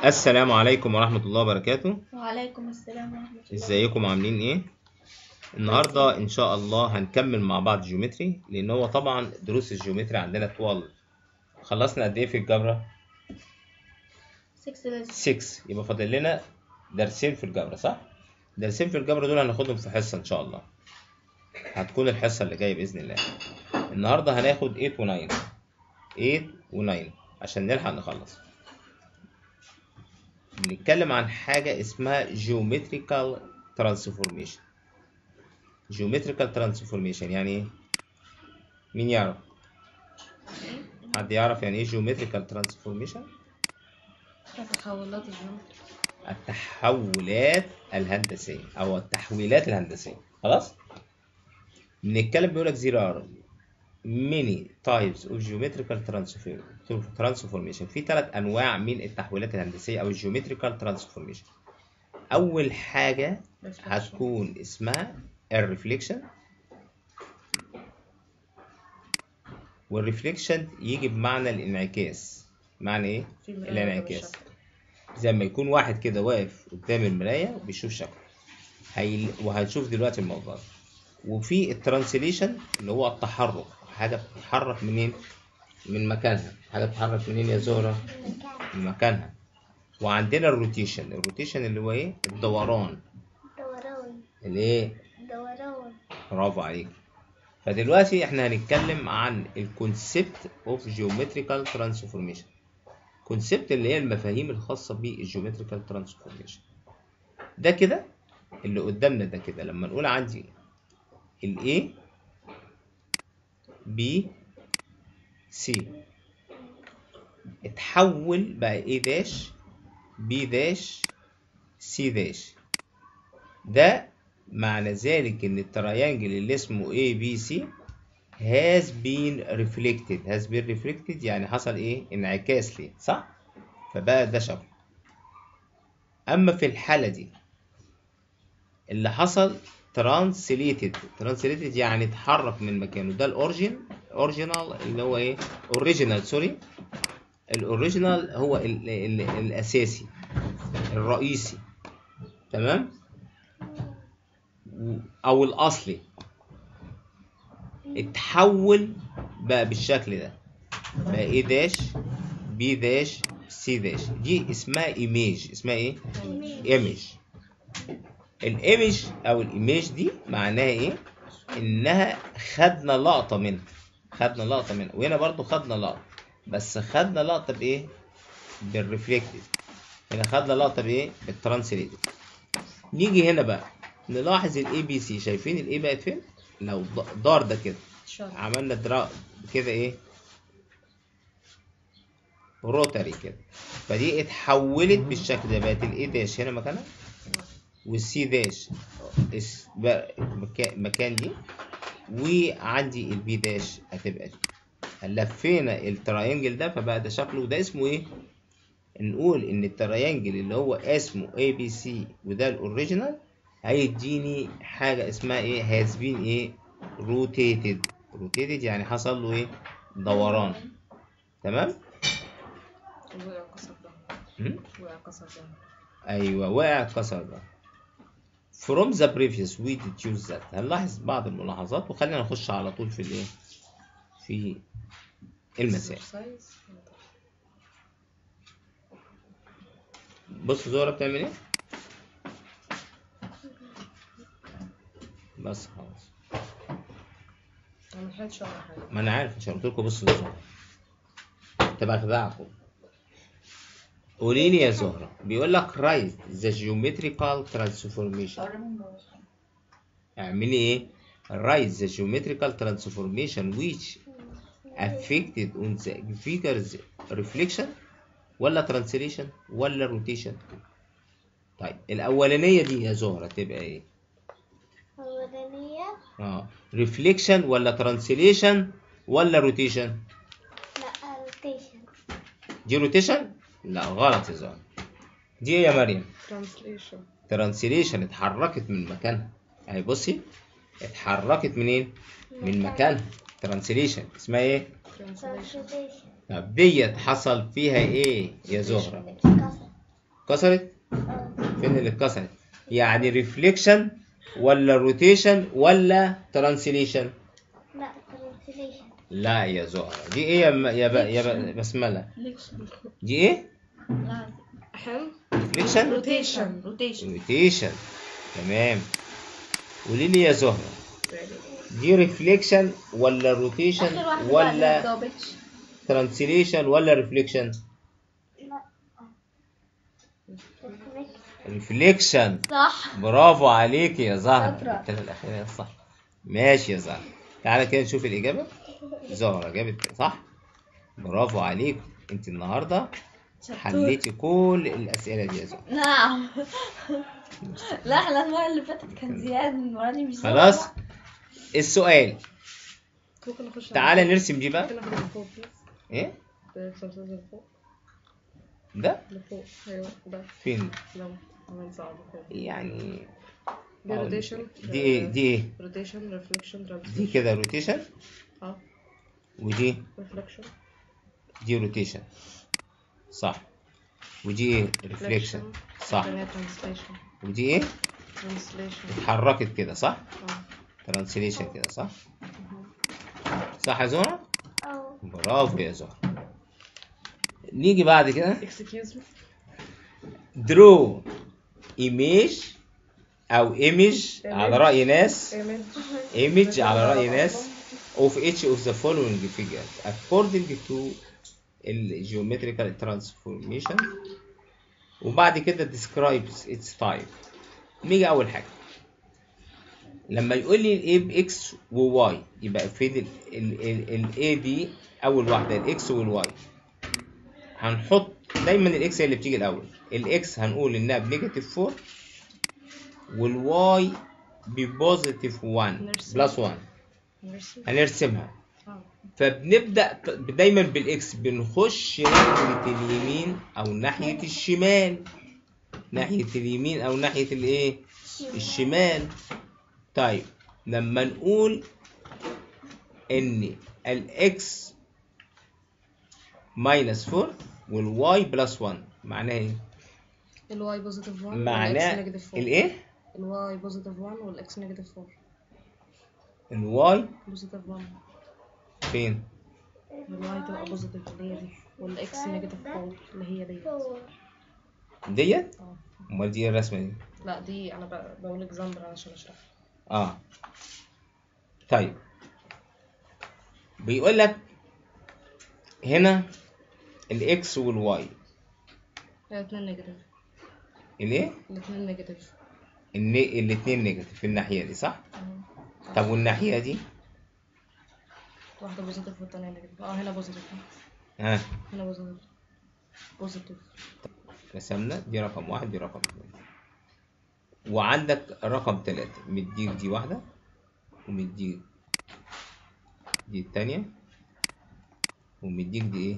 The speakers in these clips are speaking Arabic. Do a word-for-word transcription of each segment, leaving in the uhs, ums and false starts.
السلام عليكم ورحمة الله وبركاته. وعليكم السلام ورحمة الله. ازيكم عاملين ايه؟ النهاردة ان شاء الله هنكمل مع بعض جيومتري، لان هو طبعا دروس الجيومتري عندنا طوال. خلصنا قد ايه في الجبرة؟ ستة. يبقى فاضل لنا درسين في الجبرة، صح؟ درسين في الجبرة دول هناخدهم في حصة ان شاء الله. هتكون الحصة اللي جاية بإذن الله. النهاردة هناخد تمانية و تسعة. تمانية و تسعة عشان نلحق نخلص. بنتكلم عن حاجة اسمها geometrical transformation. geometrical transformation يعني ايه؟ مين يعرف؟ حد يعرف يعني ايه geometrical transformation؟ التحولات الجيومترية. التحولات الهندسية أو التحويلات الهندسية. خلاص؟ بنتكلم بيقول لك there are many types of geometrical transformation. في ثلاث أنواع من التحويلات الهندسية أو geometrical transformation. أول حاجة هتكون اسمها الريفليكشن، والريفليكشن يجي بمعنى الانعكاس. معنى ايه؟ الانعكاس. زي ما يكون واحد كده واقف قدام المراية وبيشوف شكله. هي... وهنشوف دلوقتي الموضوع ده. وفي الترانسليشن اللي هو التحرك، حاجة بتتحرك منين؟ من مكانها. حاجة بتتحرك منين يا زهرة؟ من مكانها. وعندنا الروتيشن. الروتيشن اللي هو ايه؟ الدوران. دوران. الايه؟ دوران. برافو عليك. فدلوقتي احنا هنتكلم عن الكونسبت اوف جيومتريكال ترانسفورميشن. كونسبت اللي هي المفاهيم الخاصة بالجيومتريكال ترانسفورميشن. ده كده اللي قدامنا ده كده. لما نقول عندي ال A B C اتحول بقى A داش B داش C داش. ده معنى ذلك ان التريانجل اللي اسمه A B C has been reflected. has been reflected يعني حصل ايه؟ انعكاس ليه، صح؟ فبقى ده شكل. اما في الحالة دي اللي حصل translated. translated يعني اتحرك من مكانه. ده الاوريجين. اوريجينال اللي هو ايه؟ اوريجينال سوري. الاوريجينال هو ال ال الاساسي الرئيسي، تمام؟ او الاصلي. اتحول بقى بالشكل ده، بقى ايه داش بي داش سي داش. دي اسمها ايميج. اسمها ايه؟ ايميج. الايميج او الايميج دي معناها ايه؟ انها خدنا لقطه منها. خدنا لقطه منها. وهنا برضو خدنا لقطه، بس خدنا لقطه بايه؟ بالريفلكتد. هنا خدنا لقطه بايه؟ بالترانسليتد. نيجي هنا بقى نلاحظ الاي بي سي. شايفين الاي بقت فين؟ لو دار ده كده عملنا درا كده ايه؟ روتاري كده. فدي اتحولت بالشكل ده. بقت الاي داش هنا مكانها، والسي داش مكان دي، وعندي البي داش هتبقى دي. لفينا التراينجل ده فبقى ده شكله. وده اسمه ايه؟ نقول ان التراينجل اللي هو اسمه اي بي سي وده الاوريجينال هيديني حاجه اسمها ايه؟ هاز بين ايه؟ روتيتد. روتيتد يعني حصل له ايه؟ دوران. تمام؟ وقع كسر ده. وقع كسر ده. ايوه وقع كسر ده. from the previous we deduce that. هنلاحظ بعض الملاحظات وخلينا نخش على طول في الايه؟ في المسائل. بص زهرة بتعمل ايه؟ بس خلاص. ما انا عارف عشان قلت لكم بصوا لزهرة تبقى اخدعكم. قولي لي يا زهرة. بيقول لك write the geometrical transformation. اعملي ايه؟ write the geometrical transformation which affected on the figure's reflection ولا translation ولا rotation. طيب الأولانية دي يا زهرة تبقى ايه؟ الأولانية اه reflection ولا translation ولا rotation؟ لا rotation. دي rotation؟ لا غلط يا زهرة. دي ايه يا مريم؟ translation. translation اتحركت من مكانها. اهي بصي اتحركت منين؟ من مكانها. translation اسمها ايه؟ translation. طب ديت حصل فيها ايه يا زهرة؟ كسرت؟ فين اللي اتكسرت؟ يعني ريفليكشن ولا روتيشن ولا ترانسليشن؟ لا ترانسليشن. لا يا زهرة، دي ايه يا م- يا ب... يا ب... بسملة؟ دي ايه؟ حلو. ريفليكشن روتيشن روتيشن روتيشن. تمام. قولي لي يا زهرة، دي ريفليكشن ولا روتيشن ولا ترانسليشن ولا ريفليكشن؟ لا ريفليكشن. صح. برافو عليك يا زهرة، شاطرة. التالتة الأخيرة صح. ماشي يا زهرة، تعالى كده نشوف الإجابة. زهرة جابت صح، برافو عليك، أنت النهاردة حليتي كل الأسئلة دي يا زهرة. نعم. لا احنا المرة اللي فاتت كان زياد، المرة دي مش زياد. خلاص. السؤال، ممكن نخش على تعالى فوق. نرسم دي بقى. ممكن ناخد اللي فوق بس. إيه؟ الخمسة اللي فوق. ده اللي فوق ايوه ده. فين؟ لو عمل صعب كده. يعني دي روتيشن. دي إيه؟ دي إيه؟ روتيشن ريفليكشن دي ترانسليشن. كده روتيشن، اه ودي ريفليكشن. دي روتيشن صح، ودي ايه؟ ريفليكشن صح، ترانسليشن. ودي ايه؟ ترانسليشن. اتحركت كده صح، اه ترانسليشن كده صح. صح يا زهرة؟ اه. برافو يا زهرة. نيجي بعد كده، اكسكيوز مي. درو ايميج او ايميج على رأي ناس، ايميج على رأي ناس of each of the following figures according to ال geometrical transformation، وبعد كده describes its type. نيجي أول حاجة، لما يقول لي ال A بإكس وواي يبقى فين ال A دي أول واحدة، الإكس والواي هنحط دايما الإكس هي اللي بتيجي الأول. الإكس هنقول إنها بنيجاتيف فور والواي ببوزيتيف واحد بلس واحد، هنرسمها. فبنبدأ دايما بالإكس، بنخش ناحية اليمين أو ناحية الشمال، ناحية اليمين أو ناحية الإيه؟ الشمال. طيب لما نقول إن الإكس ماينس فور والواي بلس واحد معناه إيه؟ الواي بوزيتيف واحد معناه الإيه؟ الواي بوزيتيف واحد والإكس نيجاتيف فور. الواي بوزيتيف واحد فين؟ الواي تبقى بوزيتيف اللي هي دي، والإكس نيجاتيف فور اللي هي دي. ديت؟ اه أمال دي إيه الرسمة دي؟ لا دي أنا ب- بقول إكزامبل عشان أشرح. اه طيب بيقول لك هنا الاكس والواي الاتنين نيجاتيف. الايه؟ الاتنين نيجاتيف. الني... الاثنين نيجاتيف في الناحيه دي صح؟ طب والناحيه دي؟ واحدة بوزيتيف والتانية نيجاتيف. اه هنا بوزيتيف. ها هنا بوزيتيف. بوزيتيف. رسمنا دي رقم واحد دي رقم اثنين، وعندك رقم ثلاثة مديك دي واحدة ومديك دي التانية ومديك دي ايه؟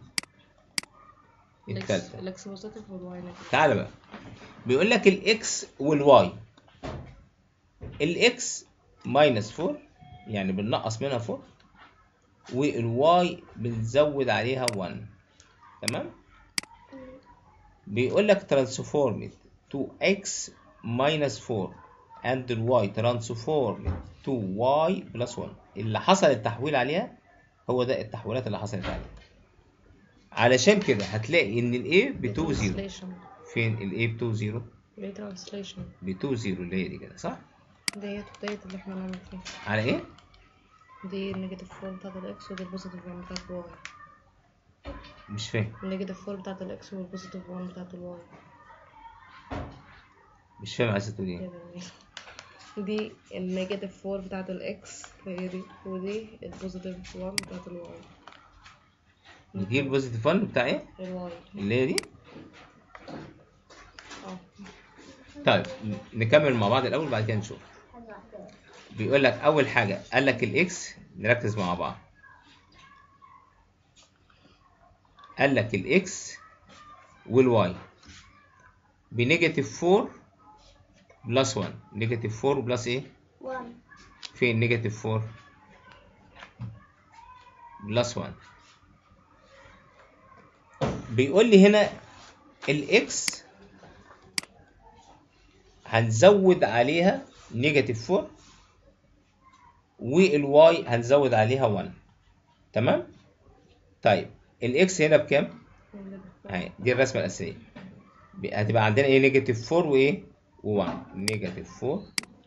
التالتة. الاكس بوزيتيف والواي نيجاتيف. تعالى بقى، بيقول لك الاكس والواي. الاكس ماينس فور يعني بننقص منها فور، والواي بنزود عليها واحد. تمام؟ بيقول لك transformed to x minus four and y transformed to y plus one. اللي حصل التحويل عليها هو ده التحويلات اللي حصلت عليها. علشان كده هتلاقي ان ال A ب اتنين زيرو. فين ال A ب اتنين زيرو؟ دي ترانسليشن. ب اتنين زيرو اللي هي دي كده صح؟ ديت وديت اللي احنا نعمل فيها. على ايه؟ دي النيجاتيف فور بتاعت الاكس ودي البوزيتيف واحد بتاعت الواي. مش فاهم. النيجاتيف فور بتاعت الاكس والبوزيتيف واحد بتاعت الواي. مش فاهم عايزة تقول ايه؟ دي النيجاتيف فور بتاعت الاكس هي دي، ودي البوزيتيف واحد بتاعت الواي. ودي البوزيتيف واحد بتاع ايه؟ الواي. اللي هي دي؟ اه طيب نكمل مع بعض الاول بعد كده نشوف. بيقول لك اول حاجه قال لك الاكس، نركز مع بعض. قال لك الاكس والواي بنيجاتيف فور بلس واحد. نيجاتيف فور بلس ايه؟ واحد. فين نيجاتيف فور بلس واحد؟ بيقول لي هنا الاكس هنزود عليها نيجاتيف أربعة، والواي هنزود عليها واحد. تمام؟ طيب الاكس هنا بكام؟ اهي دي الرسمه الاساسيه. هتبقى عندنا ايه؟ نيجاتيف أربعة وايه؟ و1. نيجاتيف أربعة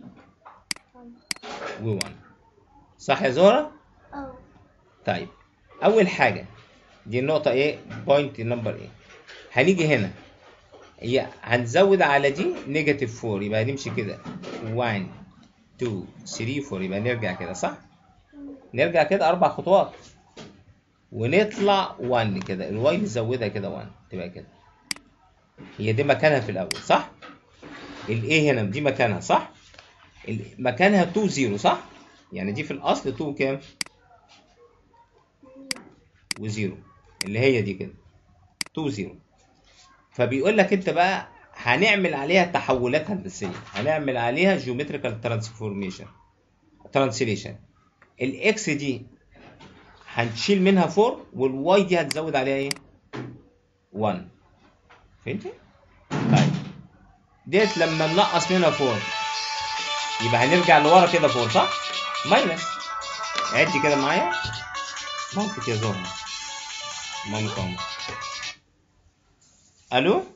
و1. صح يا زهره؟ اه. طيب اول حاجه دي النقطه ايه؟ بوينت نمبر ايه؟ هنيجي هنا هي هنزود على دي نيجاتيف أربعة، يبقى هنمشي كده واحد اتنين تلاتة أربعة، يبقى نرجع كده صح؟ نرجع كده اربع خطوات ونطلع واحد كده. الواي نزودها كده واحد تبقى كده. هي دي مكانها في الاول صح؟ الايه هنا دي مكانها صح؟ مكانها اتنين صفر صح؟ يعني دي في الاصل اتنين كام؟ وزيرو، اللي هي دي كده اتنين صفر. فبيقول لك انت بقى هنعمل عليها تحولات هندسيه، هنعمل عليها جيومتريكال ترانسفورميشن ترانسليشن. الاكس دي هنشيل منها أربعة، والواي دي هتزود عليها ايه؟ واحد. فهمتي؟ طيب ديت لما ننقص منها أربعة يبقى هنرجع لورا كده أربعة صح؟ ماينس. عدي كده معايا. مامتك يا زهره. مامتك اهو. الو؟ الو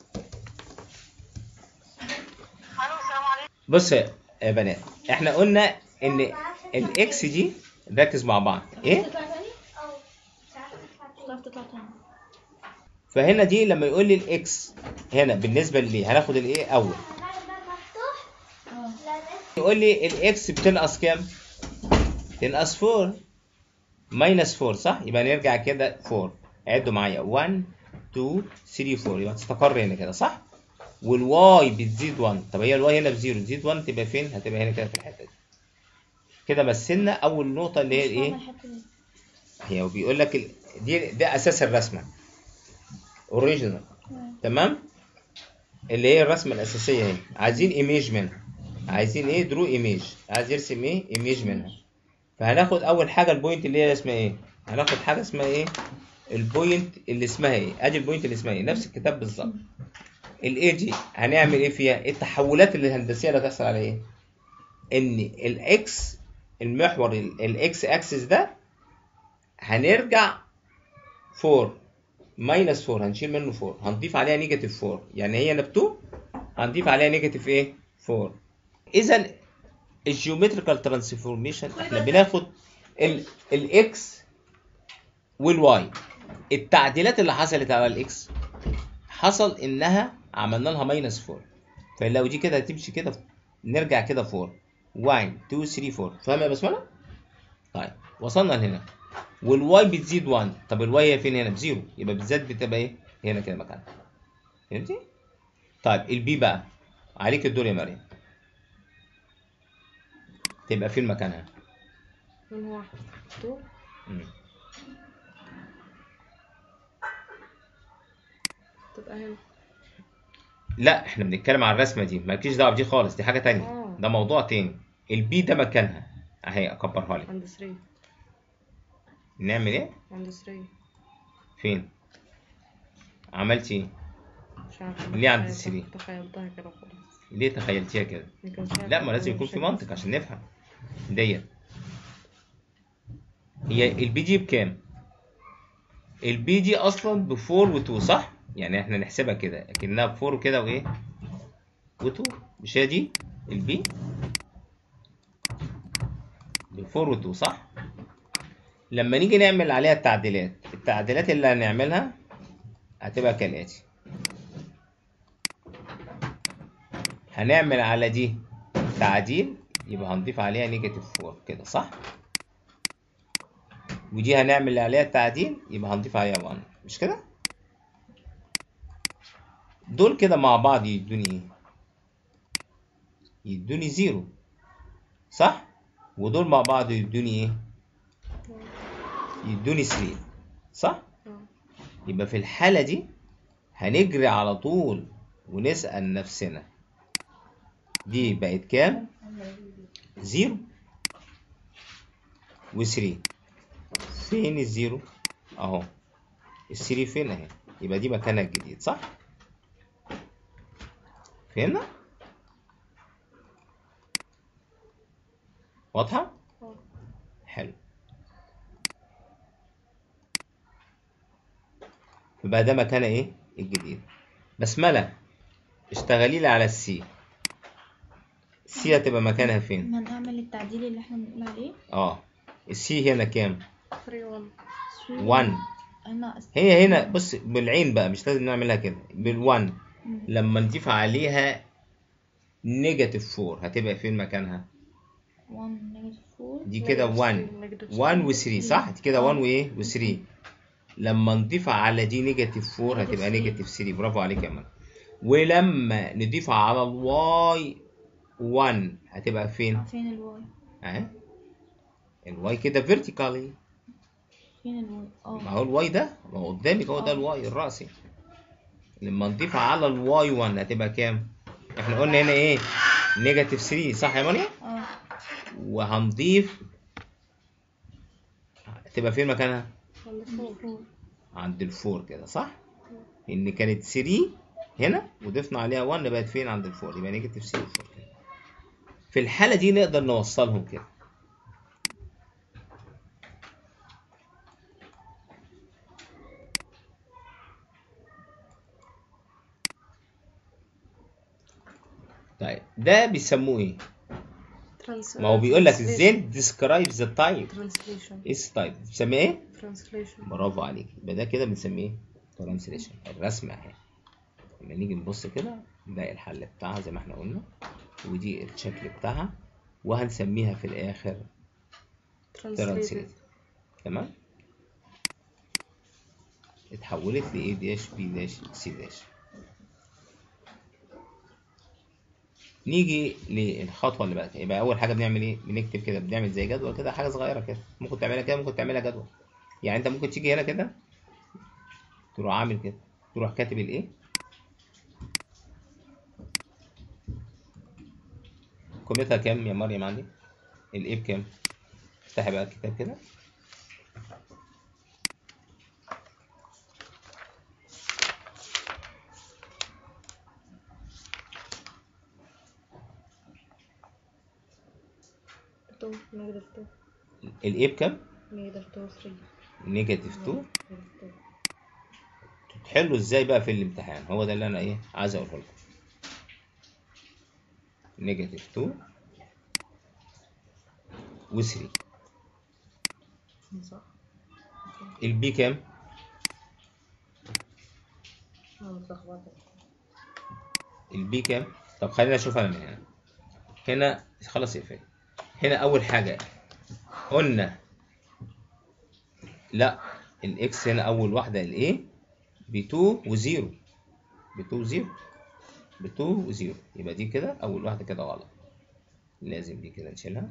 السلام عليكم. بص يا بنات، احنا قلنا ان الاكس دي ركز مع بعض ايه؟ تطلع تاني؟ اه. مش هتعرف تطلع تاني. فهنا دي لما يقول لي الاكس هنا بالنسبه لي هناخد الايه اول. اه. يقول لي الاكس بتنقص كام؟ تنقص أربعة ماينس أربعة صح؟ يبقى نرجع كده أربعة. عدوا معايا واحد اتنين تلاتة أربعة، يبقى تستقر هنا كده صح؟ والواي بتزيد واحد. طب هي الواي هنا بزيرو، تزيد واحد تبقى فين؟ هتبقى هنا كده في الحته دي. كده مثلنا اول نقطه اللي هي الايه؟ هي بيقول لك ال... دي ده اساس الرسمه اوريجينال. تمام؟ اللي هي الرسمه الاساسيه اهي. عايزين ايميج منها. عايزين ايه؟ درو ايميج. عايز يرسم ايه؟ ايميج منها. فهناخد اول حاجه البوينت اللي هي اسمها ايه؟ هناخد حاجه اسمها ايه؟ البوينت اللي اسمها ايه؟ ادي البوينت اللي اسمها ايه؟ نفس الكتاب بالظبط. الاي دي هنعمل ايه فيها؟ التحولات اللي الهندسيه اللي هتحصل على ايه؟ ان الاكس المحور الاكس اكسس ده هنرجع أربعة ماينس أربعة، هنشيل منه أربعة، هنضيف عليها نيجاتيف أربعة، يعني هي نبتو هنضيف عليها نيجاتيف ايه؟ أربعة. اذا الجيومتريكال ترانسفورميشن احنا بناخد الاكس والواي. التعديلات اللي حصلت على الاكس حصل انها عملنا لها ماينس أربعة، فلو دي كده هتمشي كده نرجع كده أربعة واحد اتنين تلاتة أربعة. فاهم يا بسمله؟ طيب وصلنا لهنا والواي بتزيد واحد. طب الواي هي فين هنا؟ بزيرو، يبقى بالذات بتبقى ايه؟ هنا كده مكانها. فهمتي؟ طيب البي بقى عليك الدور يا مريم. تبقى فين مكانها؟ من واحد اتنين مم. تبقى هنا. لا احنا بنتكلم على الرسمه دي، مالكيش دعوه بدي خالص، دي حاجه تانية. آه. ده موضوع تاني. البي ده مكانها اهي، اكبرها لك. عند تلاتة. نعمل ايه؟ عند تلاتة. فين؟ عملتي ايه؟ مش عارفة. ليه عند تخيلتها- تلاتة؟ تخيلتها كده خلاص. ليه تخيلتيها كده؟ يمكن مش عارفة. لا ما لازم أنا يكون مش في فاكرة. منطق عشان نفهم. ديت هي البي دي بكام؟ البي دي اصلا ب أربعة و2 صح؟ يعني احنا نحسبها كده اكنها ب أربعة وكده وايه؟ و2. مش هي دي البي؟ ب أربعة و2 صح؟ لما نيجي نعمل عليها التعديلات، التعديلات اللي هنعملها هتبقى كالاتي. هنعمل على دي تعديل يبقى هنضيف عليها نيجاتيف أربعة كده صح؟ ودي هنعمل عليها تعديل يبقى هنضيف عليها واحد، مش كده؟ دول كده مع بعض يدوني ايه؟ يدوني زيرو صح؟ ودول مع بعض يدوني ايه؟ يدوني تلاتة صح؟ يبقى في الحالة دي هنجري على طول ونسأل نفسنا دي بقت كام؟ زيرو وثلاثة. فين الزيرو؟ اهو. الثلاثة فين اهي؟ يبقى دي مكانها الجديد صح؟ فهمنا؟ واضحة؟ اه. حلو. يبقى ده مكان ايه؟ الجديد. بسملة اشتغلي لي على السي. السي هتبقى مكانها فين؟ ما نعمل التعديل اللي احنا بنقول عليه. اه السي هنا كام؟ ثلاثة واحد. واحد. انا هي هنا بص بالعين بقى، مش لازم نعملها كده، بالواحد. لما نضيف عليها نيجاتيف أربعة هتبقى فين مكانها؟ واحد نيجاتيف أربعة. دي كده واحد negative واحد three. و ثلاثة صح؟ دي كده واحد وايه؟ و ثلاثة. لما نضيف على دي نيجاتيف أربعة هتبقى نيجاتيف ثلاثة. برافو عليك يا مان. ولما نضيفها على الواي واحد هتبقى فين؟ فين الواي؟ اهي الواي كده فيرتيكالي. فين الواي؟ اه ما هو الواي ده ما هو قدامك، هو ده الواي الرأسي. لما نضيفها على الواي واحد هتبقى كام؟ احنا قلنا هنا ايه؟ نيجاتيف ثلاثة صح يا مريم؟ اه. وهنضيف هتبقى فين مكانها؟ فور. عند الفور كده صح؟ ان كانت ثلاثة هنا وضفنا عليها واحد بقت فين؟ عند الفور. يبقى نيجاتيف ثلاثة وفور كده. في الحالة دي نقدر نوصلهم كده. طيب ده بيسموه ايه؟ Trans- ما هو بيقول لك translation. ازاي describe the type Translation. is type بتسميه ايه؟ Translation. برافو عليك. يبقى ده كده بنسميه translation. الرسمة اهي. لما نيجي نبص كده نلاقي الحل بتاعها زي ما احنا قلنا، ودي الشكل بتاعها، وهنسميها في الاخر Translated. translate. تمام؟ اتحولت ل A داش B داش C داش. نيجي للخطوه اللي بعد. يبقى اول حاجه بنعمل ايه؟ بنكتب كده، بنعمل زي جدول كده، حاجه صغيره كده، ممكن تعملها كده ممكن تعملها جدول. يعني انت ممكن تيجي هنا كده تروح عامل كده، تروح كاتب الايه، قيمتها كام يا مريم عندي؟ الايه بكام؟ افتحي بقى الكتاب كده. two, negative two. الايه بكام؟ Negative two, three. نيجاتيف اتنين. Negative two. تحلوا ازاي بقى في الامتحان؟ هو ده اللي انا ايه عايز اقوله لكم. نيجاتيف اتنين و ثلاثة. صح. البي كام؟ أنا متلخبطة. البي كام؟ طب خلينا نشوف انا من هنا. هنا خلاص اقفل. هنا اول حاجه قلنا لا الاكس هنا اول واحده الايه ب اتنين و0، ب اتنين و0، ب اتنين و0. يبقى دي كده اول واحده كده غلط، لازم دي كده نشيلها.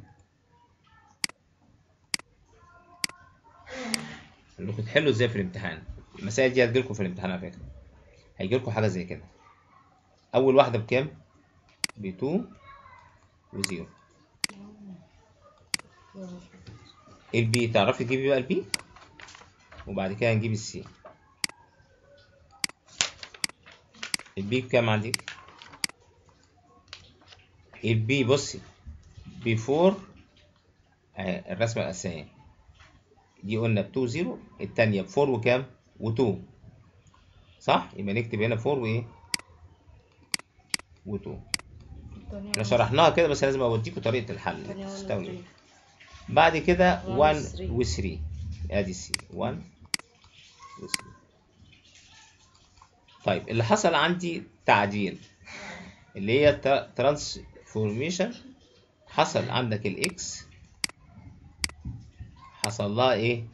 انكم تحلوا ازاي في الامتحان. المسائل دي هتجيلكم في الامتحان على فكره، هيجيلكم حاجه زي كده. اول واحده بكام؟ ب اتنين و0. البي تعرفي تجيبي بقى البي، وبعد كده هنجيب السي. البي بكام عندك؟ البي بصي بفور اهي الرسمه الاساسيه دي قلنا ب اتنين صفر، الثانيه ب اربعة وكام؟ و2 صح؟ يبقى نكتب هنا اربعة وايه؟ و2. احنا شرحناها كده بس لازم اوديكم طريقه الحل تستوعبوا. بعد كده واحد و ثلاثة. ادي سي واحد و ثلاثة. طيب اللي حصل عندي تعديل اللي هي ترانسفورميشن. حصل عندك الاكس حصل لها ايه؟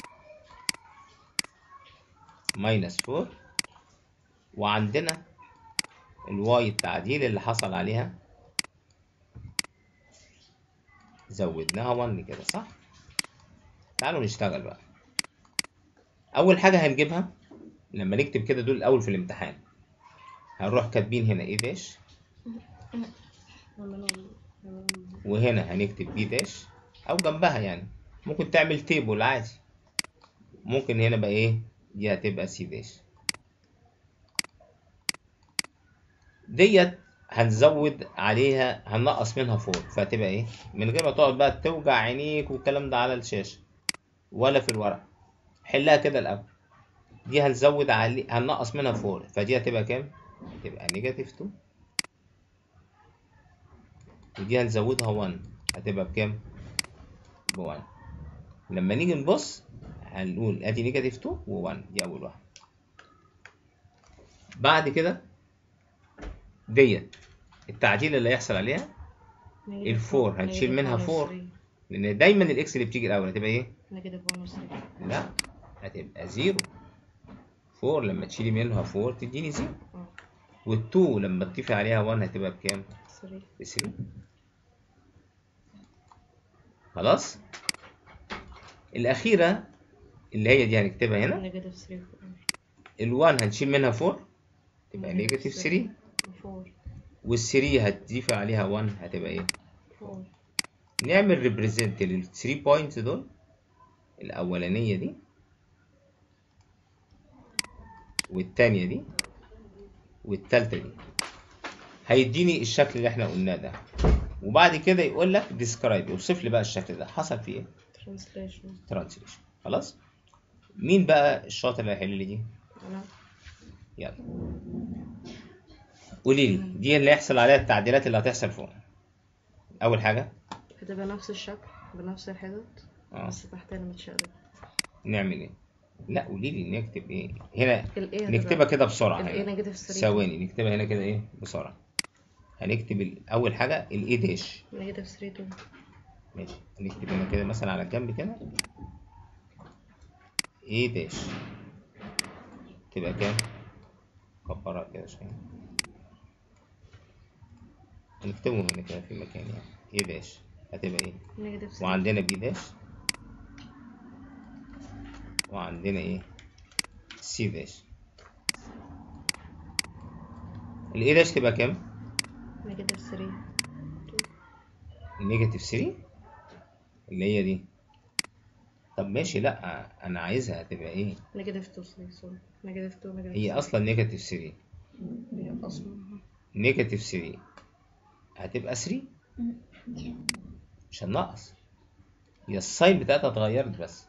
ماينس اربعة، وعندنا الواي التعديل اللي حصل عليها زودناها واحد كده صح؟ تعالوا نشتغل بقى. اول حاجه هنجيبها لما نكتب كده دول الاول في الامتحان، هنروح كاتبين هنا ايه داش، وهنا هنكتب بي داش او جنبها، يعني ممكن تعمل تيبل عادي. ممكن هنا بقى ايه دي هتبقى سي داش. ديت هنزود عليها هننقص منها فور، فهتبقى ايه؟ من غير ما تقعد بقى توجع عينيك والكلام ده على الشاشة ولا في الورق، حلها كده الأول. دي هنزود عليه هننقص منها فور، فدي هتبقى كام؟ هتبقى نيجاتيف اتنين. ودي هنزودها واحد، هتبقى بكام؟ ب واحد. لما نيجي نبص هنقول ادي نيجاتيف اتنين و واحد، دي أول واحدة. بعد كده ديت التعديل اللي هيحصل عليها الفور هنشيل منها فور، لان دايما الاكس اللي بتيجي الاول هتبقى ايه؟ نيجاتيف واحد و ثلاثة. لا، هتبقى زيرو. فور لما تشيلي منها فور تديني زيرو، وال2 لما تضيفي عليها واحد هتبقى بكام؟ ثلاثة. ب ثلاثة. خلاص. الاخيره اللي هي دي هنكتبها هنا، نيجاتيف ثلاثة. ال1 هنشيل منها فور تبقى نيجاتيف ثلاثة، أربعة. وال3 هتضيفي عليها واحد هتبقى ايه؟ أربعة. نعمل ريبريزنت لل ثلاثة بوينتس دول، الاولانيه دي والتانيه دي والتالتة دي، هيديني الشكل اللي احنا قلناه ده. وبعد كده يقول لك ديسكرايب، يوصف لي بقى الشكل ده حصل فيه ايه؟ ترانسليشن. ترانسليشن. خلاص. مين بقى الشاطر اللي هيحل لي دي؟ أنا. يلا قولي لي دي اللي هيحصل عليها التعديلات اللي هتحصل فوق. اول حاجه هتبقى نفس الشكل بنفس الحدث اه بس تحتنا متشقلب. نعمل ايه؟ لا قولي لي نكتب ايه هنا. الايه نكتبها كده بسرعه الايه هنا. نيجاتيف ثلاثة. ثواني نكتبها هنا كده ايه بسرعه. هنكتب ال- اول حاجه الاي داش. نيجاتيف ثلاثة. ماشي، هنكتب هنا كده مثلا على الجنب كده اي داش تبقى كام؟ كبرها كده شويه، نكتبهم هنا كده في مكان يعني. اي داش هتبقى ايه؟ نيجاتيف ثلاثة. وعندنا بي داش، وعندنا ايه؟ سي داش. الاي داش تبقى كام؟ نيجاتيف ثلاثة. نيجاتيف ثلاثة اللي هي دي. طب ماشي، لا انا عايزها تبقى ايه؟ نيجاتيف اتنين. سوري نيجاتيف اتنين. نيجاتيف هي اصلا نيجاتيف ثلاثة. هي اصلا نيجاتيف ثلاثة هتبقى ثلاثة، مش هننقص. هي الساين بتاعتها اتغيرت بس،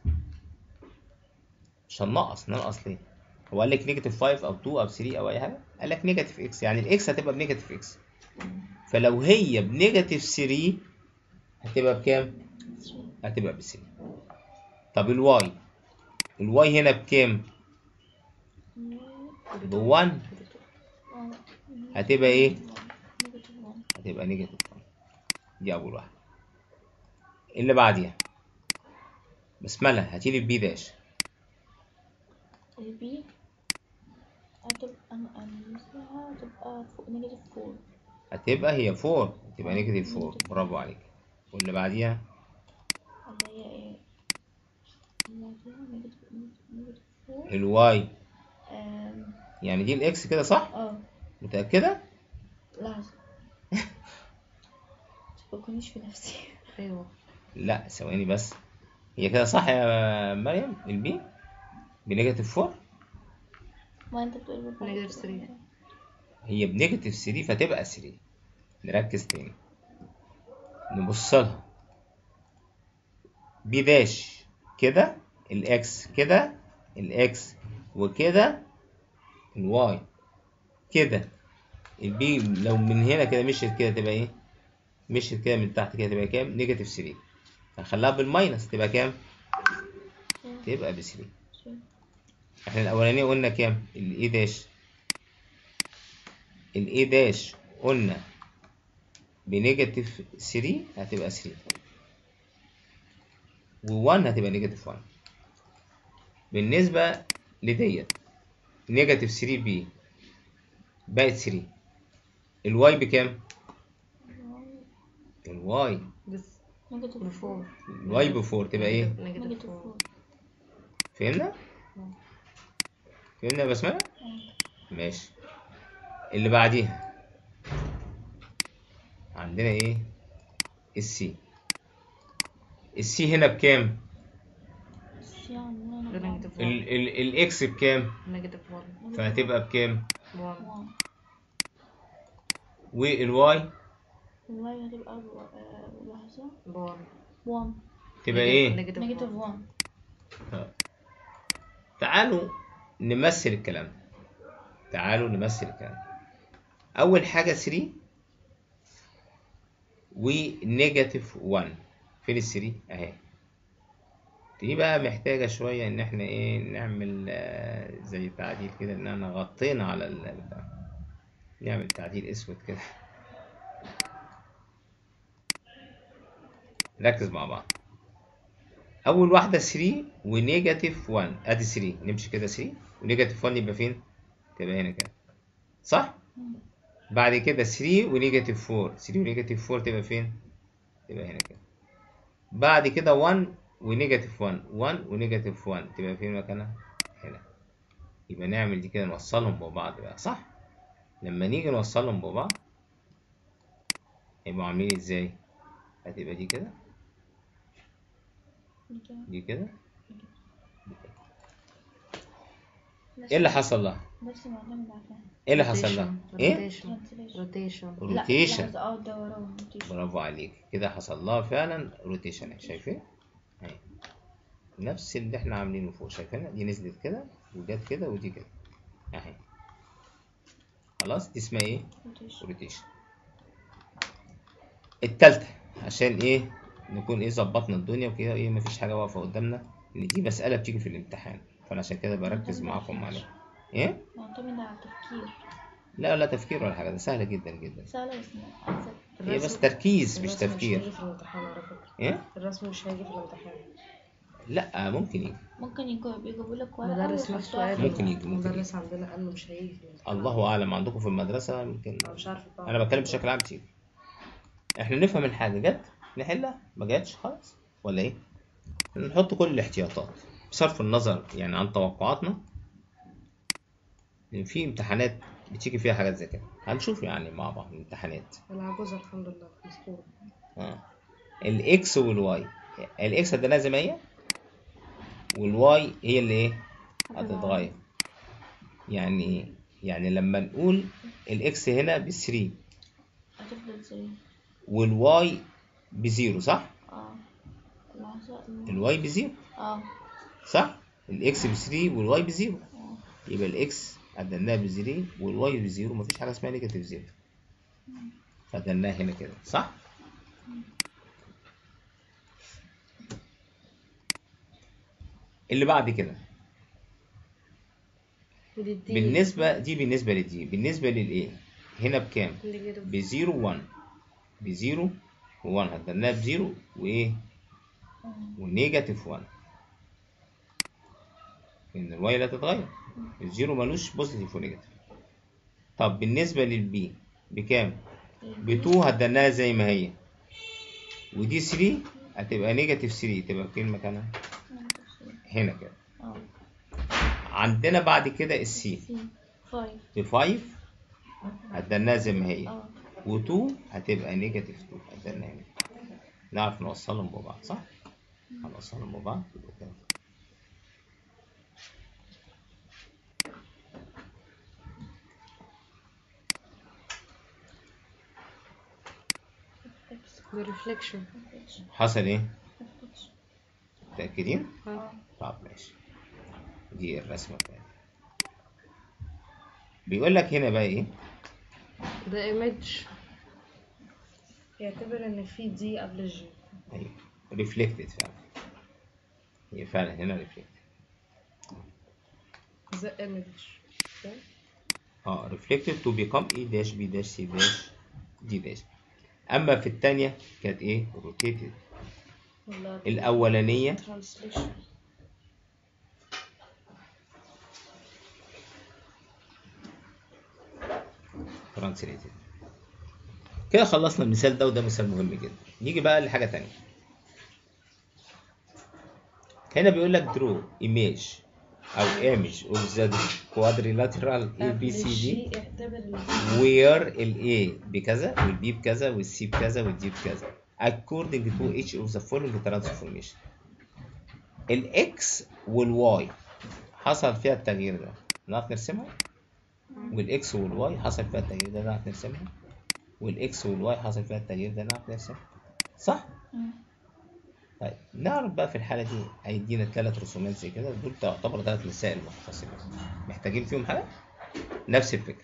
مش هننقص. ننقص ليه؟ هو قال لك نيجاتيف خمسة او اتنين او ثلاثة او اي حاجه؟ قال لك نيجاتيف اكس، يعني الاكس هتبقى بنيجاتيف اكس. فلو هي بنيجاتيف ثلاثة هتبقى بكام؟ هتبقى ب ثلاثة. طب الواي، الواي هنا بكام؟ ب واحد، هتبقى ايه؟ هتبقى نيجاتيف واحد. دي اول واحده. اللي بعديها بسمله هاتيلي البي داش. البي هتبقى هتبقى هتبقى فوق نيجاتيف فور. هتبقى هي اربعة، هتبقى نيجاتيف اربعة. برافو عليك. واللي بعديها اللي هي ايه؟ اللي بعديها نيجاتيف نيجاتيف فور. الواي، آم، يعني دي الاكس كده صح؟ اه متأكدة؟ لحظة متفكرنيش في نفسي. ايوه. لا ثواني بس، هي كده صح يا مريم؟ البي بنيجاتيف اربعة، ما انت بتقول بالفعل. نيجاتيف ثلاثة. هي بنيجاتيف ثلاثة فتبقى ثلاثة. نركز تاني نبص لها. بي داش كده، الاكس كده، الاكس وكده الواي كده. البي لو من هنا كده مشيت كده تبقى ايه؟ مشيت كده من تحت كده تبقى كام؟ نيجاتيف ثلاثة. هنخليها بالماينس تبقى كام؟ تبقى ب ثلاثة. احنا الاولانيه قلنا كام؟ الاي داش، الاي داش قلنا بنيجاتيف ثلاثة هتبقى ثلاثة، و1 هتبقى نيجاتيف واحد. بالنسبه لديت نيجاتيف ثلاثة بي بقت ثلاثة. الواي بكام؟ الواي بس نيجاتيف بفور. الواي بفور تبقى ايه؟ نيجاتيف نيجاتيف فور. فور. فهمنا؟ فهمنا يا بسمله؟ ماشي. اللي بعديها عندنا ايه؟ السي. السي هنا بكام؟ السي عندنا نيجاتيف ال واحد. ال الاكس بكام؟ نيجاتيف واحد. فهتبقى بكام؟ واحد. واحد. والواي الواي هتبقى ب- آه، لحظة بون واحد تبقى ايه؟ نيجاتيف واحد. طيب. تعالوا نمثل الكلام ده. تعالوا نمثل الكلام ده. اول حاجه ثلاثة ونيجاتيف واحد. فين ال ثلاثة اهي. دي بقى محتاجه شويه ان احنا ايه نعمل آه، زي تعديل كده ان احنا غطينا على ال نعمل تعديل اسود كده. ركز مع بعض. اول واحده ثلاثة ونيجاتيف واحد. ادي ثلاثة نمشي كده ثلاثة ونيجاتيف واحد يبقى فين؟ تبقى هنا كده صح؟ بعد كده ثلاثة ونيجاتيف أربعة. ثلاثة ونيجاتيف أربعة تبقى فين؟ تبقى هنا كده. بعد كده واحد ونيجاتيف واحد. واحد ونيجاتيف واحد تبقى فين مكانها؟ هنا. يبقى نعمل دي كده نوصلهم ببعض بقى صح؟ لما نيجي نوصلهم ببعض يبقوا عاملين ازاي؟ هتبقى دي كده دي كده. ايه اللي حصل لها؟ بس معتمد على فهم. ايه اللي حصل لها؟ ايه؟ Translation. روتيشن. لا روتيشن. لحظة، اه الدوران روتيشن. برافو عليك كده حصل لها فعلا روتيشن. شايفين؟ اهي نفس اللي احنا عاملينه فوق. شايفينها؟ دي نزلت كده وجت كده ودي كده اهي. خلاص دي اسمها ايه؟ روتيشن. روتيشن. التالتة عشان ايه نكون ايه ظبطنا الدنيا وكده ايه مفيش حاجة واقفة قدامنا ان دي مسألة بتيجي في الامتحان فانا عشان كده بركز معاكم عليها. ايه؟ معتمد على التفكير. لا لا تفكير ولا حاجة، ده سهلة جدا جدا. سهلة بس أكثر. هي بس تركيز مش الرسم مش تفكير. هيجي في الامتحان على فكرة. ايه؟ الرسم مش هيجي في الامتحان. لا ممكن يجي. ممكن يجوا- يجيبوا لك ورقة المدرس ويحطوها نفسه قال في- ممكن يجي ممكن يجي. المدرس عندنا قال له مش هيجي في الامتحان. الله اعلم عندكم في المدرسة يمكن. انا مش عارفة طبعا. انا بتكلم بشكل عام كتير. احنا نفهم الحاجة جت نحلها ما جاتش خلاص ولا ايه؟ نحط كل الاحتياطات بصرف النظر يعني عن توقعاتنا. لان في امتحانات بتيجي فيها حاجات زي كده هنشوف يعني مع بعض الامتحانات. العجوزة الحمد لله مسكورة. اه الاكس والواي. الاكس هتديناها زي ما هي والواي هي اللي ايه هتتغير. يعني ايه؟ يعني لما نقول الاكس هنا ب ثلاثة هتفضل زي والواي بزيرو صح؟ اه لحظة. الواي بزيرو اه صح؟ الاكس بثلاثة والواي بزيرو. اه يبقى الاكس عدلناها بزيرو والواي بزيرو مفيش حاجه اسمها نيجاتيف زيرو. فعدلناها هنا كده صح؟ اللي بعد كده بالنسبه دي بالنسبه لدي بالنسبه للايه هنا بكام؟ بزيرو واحد. بزيرو وواحد عدلناها بزيرو وايه؟ ونيجاتيف واحد. لان الواي لا تتغير. الزيرو ملوش بوزيتيف ونيجاتيف. طب بالنسبه للبي بكام؟ ب اتنين هدلناها زي ما هي ودي ثلاثة هتبقى نيجاتيف ثلاثة تبقى فين مكانها؟ هنا كده. اه عندنا بعد كده السي فايف ب خمسة هدلناها زي ما هي اه و2 هتبقى نيجاتيف اتنين هدلناها هنا. نعرف نوصلهم ببعض صح؟ هنوصلهم ببعض يبقى كده. بريفليكشن. حصل ايه؟ متأكدين؟ اه طب ماشي. دي الرسمة بتاعتي. بيقول لك هنا بقى ايه؟ ده ايمج يعتبر ان في دي قبل الجي. ايوه ريفلكتد فعلا. هي فعلا هنا ريفلكتد. ده ايمج. اه ريفلكتد تو بيكم اي داش بي داش سي داش دي داش. اما في الثانيه كانت ايه؟ روتيتد. الاولانيه ترانسليشن. ترانسليتد. كده خلصنا المثال ده وده مثال مهم جدا. نيجي بقى لحاجه ثانيه. هنا بيقول لك درو ايميج او ايمج اوف ذا كوادريلاترال اي بي سي دي وير الاي بكذا والبي بكذا والسي بكذا والدي بكذا according to each of the following transformation. الاكس والواي حصل فيها التغيير ده نعرف نرسمها. والاكس والواي حصل فيها التغيير ده نعرف نرسمها. والاكس والواي حصل فيها التغيير ده نعرف نرسم صح؟ مم. طيب نعرف بقى في الحالة دي هيدينا ثلاث رسومات زي كده، دول تعتبر ثلاث مسائل منفصلة محتاجين فيهم حاجة نفس الفكرة.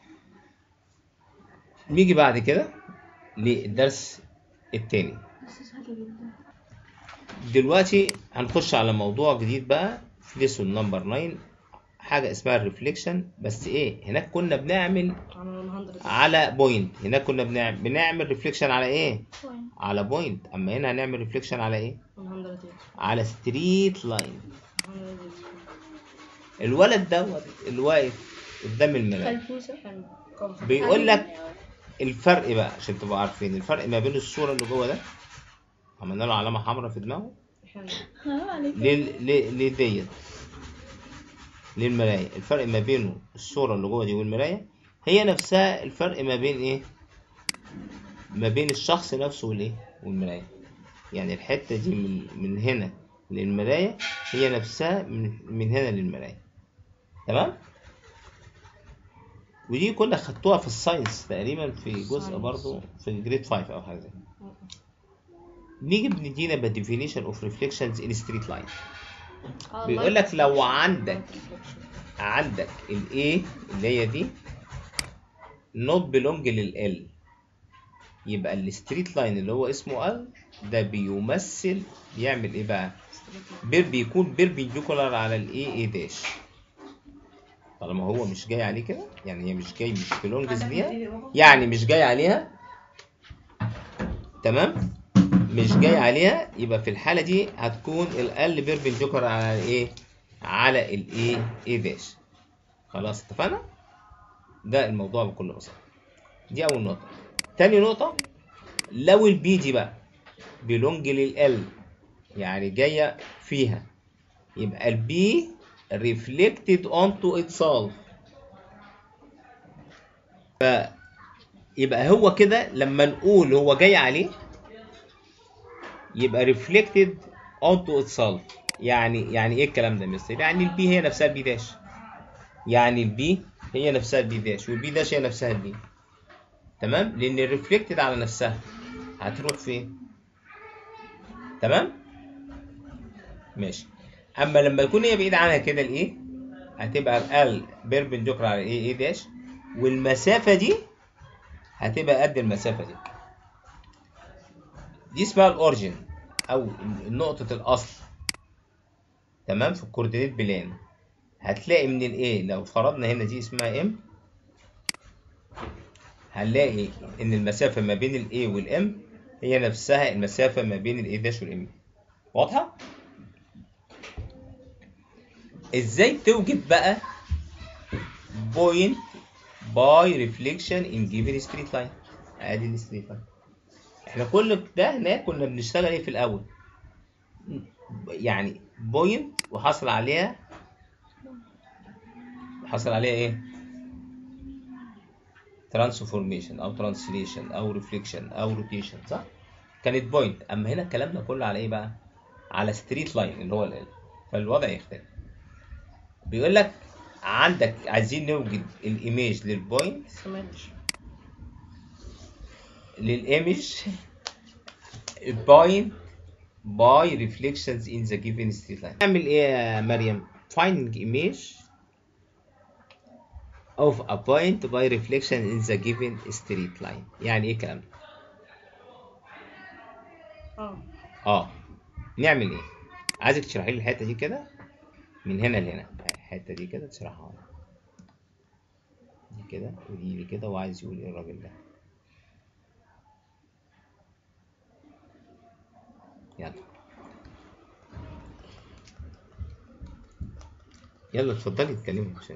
نيجي بعد كده للدرس التاني. بس سهل جدا. دلوقتي هنخش على موضوع جديد بقى في ليسون نمبر تسعة، حاجة اسمها الريفليكشن. بس ايه هناك كنا بنعمل على مية. على بوينت، هناك كنا بنعمل بنعمل ريفليكشن على ايه؟ وين؟ على بوينت. اما هنا هنعمل ريفليكشن على ايه؟ مية. على ستريت لاين. مية. الولد دوت اللي واقف قدام المراية خلفوسة. بيقول لك الفرق بقى عشان تبقوا عارفين الفرق ما بين الصورة اللي جوه ده، عملنا له علامة حمراء في دماغه، حرام عليك. لل- ل- لديت للمراية. الفرق ما بينه الصورة اللي جوه دي والمراية هي نفسها الفرق ما بين ايه؟ ما بين الشخص نفسه والايه؟ والمراية. يعني الحتة دي من من هنا للمراية هي نفسها من من هنا للمراية. تمام؟ ودي كنا خدتوها في الساينس تقريبا في جزء ساينس. برضو في جريد خمسة او حاجة زي كده. نيجي بندينا بالديفينيشن اوف ريفليكشنز ان ستريت لاين. بيقول لك لو عندك عندك ال A اللي هي دي not belong لل L، يبقى الستريت لاين اللي هو اسمه L ده بيمثل بيعمل ايه بقى؟ بير بيكون بيربنديكولار على ال A A داش. طالما هو مش جاي عليه كده، يعني هي مش جاي مش belongs ليها، يعني مش جاي عليها، تمام؟ مش جاي عليها، يبقى في الحالة دي هتكون ال L بيربنديكولار على الايه؟ على ال A A داش. خلاص اتفقنا؟ ده الموضوع بكل بساطة. دي أول نقطة. تاني نقطة، لو البي دي بقى بيلونج لل L يعني جاية فيها، يبقى البي reflected onto itself. فيبقى هو كده لما نقول هو جاي عليه يبقى reflected onto itself. يعني يعني ايه الكلام ده يا مستر؟ يعني البي هي نفسها البي داش. يعني البي هي نفسها البي داش والبي داش هي نفسها البي. تمام؟ لان الريفلكتد على نفسها هتروح فين؟ تمام؟ ماشي. اما لما يكون هي بعيد عنها كده الايه هتبقى ال بيربنديكولار على ايه ايه داش، والمسافه دي هتبقى قد المسافه دي. دي اسمها الاوريجن او نقطه الاصل. تمام؟ في الكوردينيت بلان هتلاقي من الايه لو فرضنا هنا دي اسمها ام، هنلاقي ان المسافه ما بين الاي والام هي نفسها المسافه ما بين الاي داش والام. واضحه؟ ازاي توجد بقى بوينت باي ريفليكشن ان جيفن ستريت لاين؟ ادي الستريت لاين. احنا كل ده هناك كنا بنشتغل ايه في الاول؟ يعني بوينت وحصل عليها حصل عليها ايه؟ ترانسفورميشن او ترانسليشن او ريفليكشن او روتيشن، صح؟ كانت بوينت. اما هنا الكلام ده كله على ايه بقى؟ على ستريت لاين اللي هو ال، فالوضع يختلف. بيقول لك عندك عايزين نوجد الايميج للبوينت للايميج بوينت باي ريفليكشنز ان ذا جيفن ستريت لاين. نعمل ايه يا مريم؟ finding image of a point by reflection in the given straight line. يعني ايه الكلام ده؟ اه اه نعمل ايه؟ عايزك تشرحي لي الحته دي كده من هنا لهنا. الحته دي كده تشرحها دي كده ودي دي كده، وعايز يقول ايه الراجل ده؟ يلا يلا اتفضلي اتكلمي عشان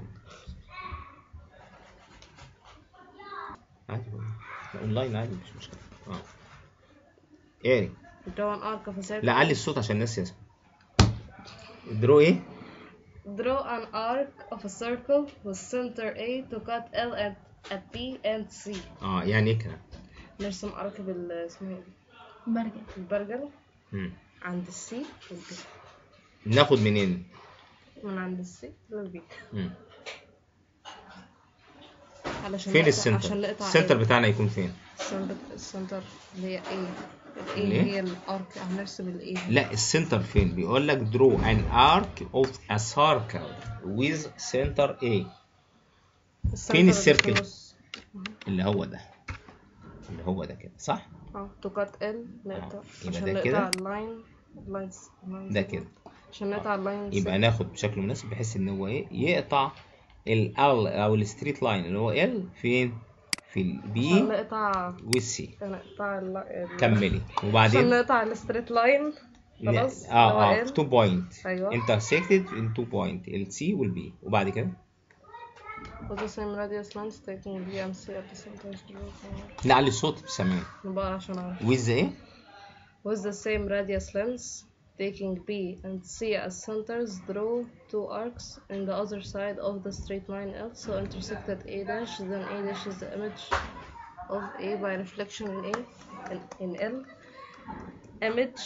عادي اونلاين عادي مش مشكله. اه ايه؟ draw an arc of a circle. لا علي الصوت عشان الناس يسمعوا. درو ايه؟ Draw an arc of a circle with center A to cut L at, at B and C. اه يعني ايه كده؟ نرسم arc بال اسمها ايه؟ برجر. البرجل امم عند السي والبي. ناخد منين؟ من عند السي للبي. امم علشان فين نقطع- السنتر؟ عشان نقطع السنتر إيه؟ بتاعنا يكون فين؟ السنتر السنتر اللي هي ايه؟ الايه ليه؟ هي الارك، هنرسم الايه. لا السنتر فين؟ بيقول لك draw an arc of a circle with center A. السنتر فين اللي السيركل؟ في النص. اللي هو ده، اللي هو ده كده صح؟ اه تو كات ال نقطع يبقى عشان ده نقطع كده. اللاين اللاينز ده كده. عشان نقطع اللاين يبقى ناخد بشكل مناسب بحيث ان هو ايه يقطع ال او الستريت لاين اللي هو ال فين؟ في عشان البي نقطع والسي. نقطع ال ال- كملي عشان وبعدين نقطع الستريت لاين خلاص. اه اللي هو اه ال. في تو بوينت ايوه intersected in two point السي والبي. وبعد كده with the same radius length taking B and C at the same time. نعلي الصوت بسمعين. نبقى عشان اعرف. with ايه؟ with the same radius length taking B and C as centers, draw two arcs in the other side of the straight line L so intersected A dash, then A dash is the image of A by reflection in A in, in L. image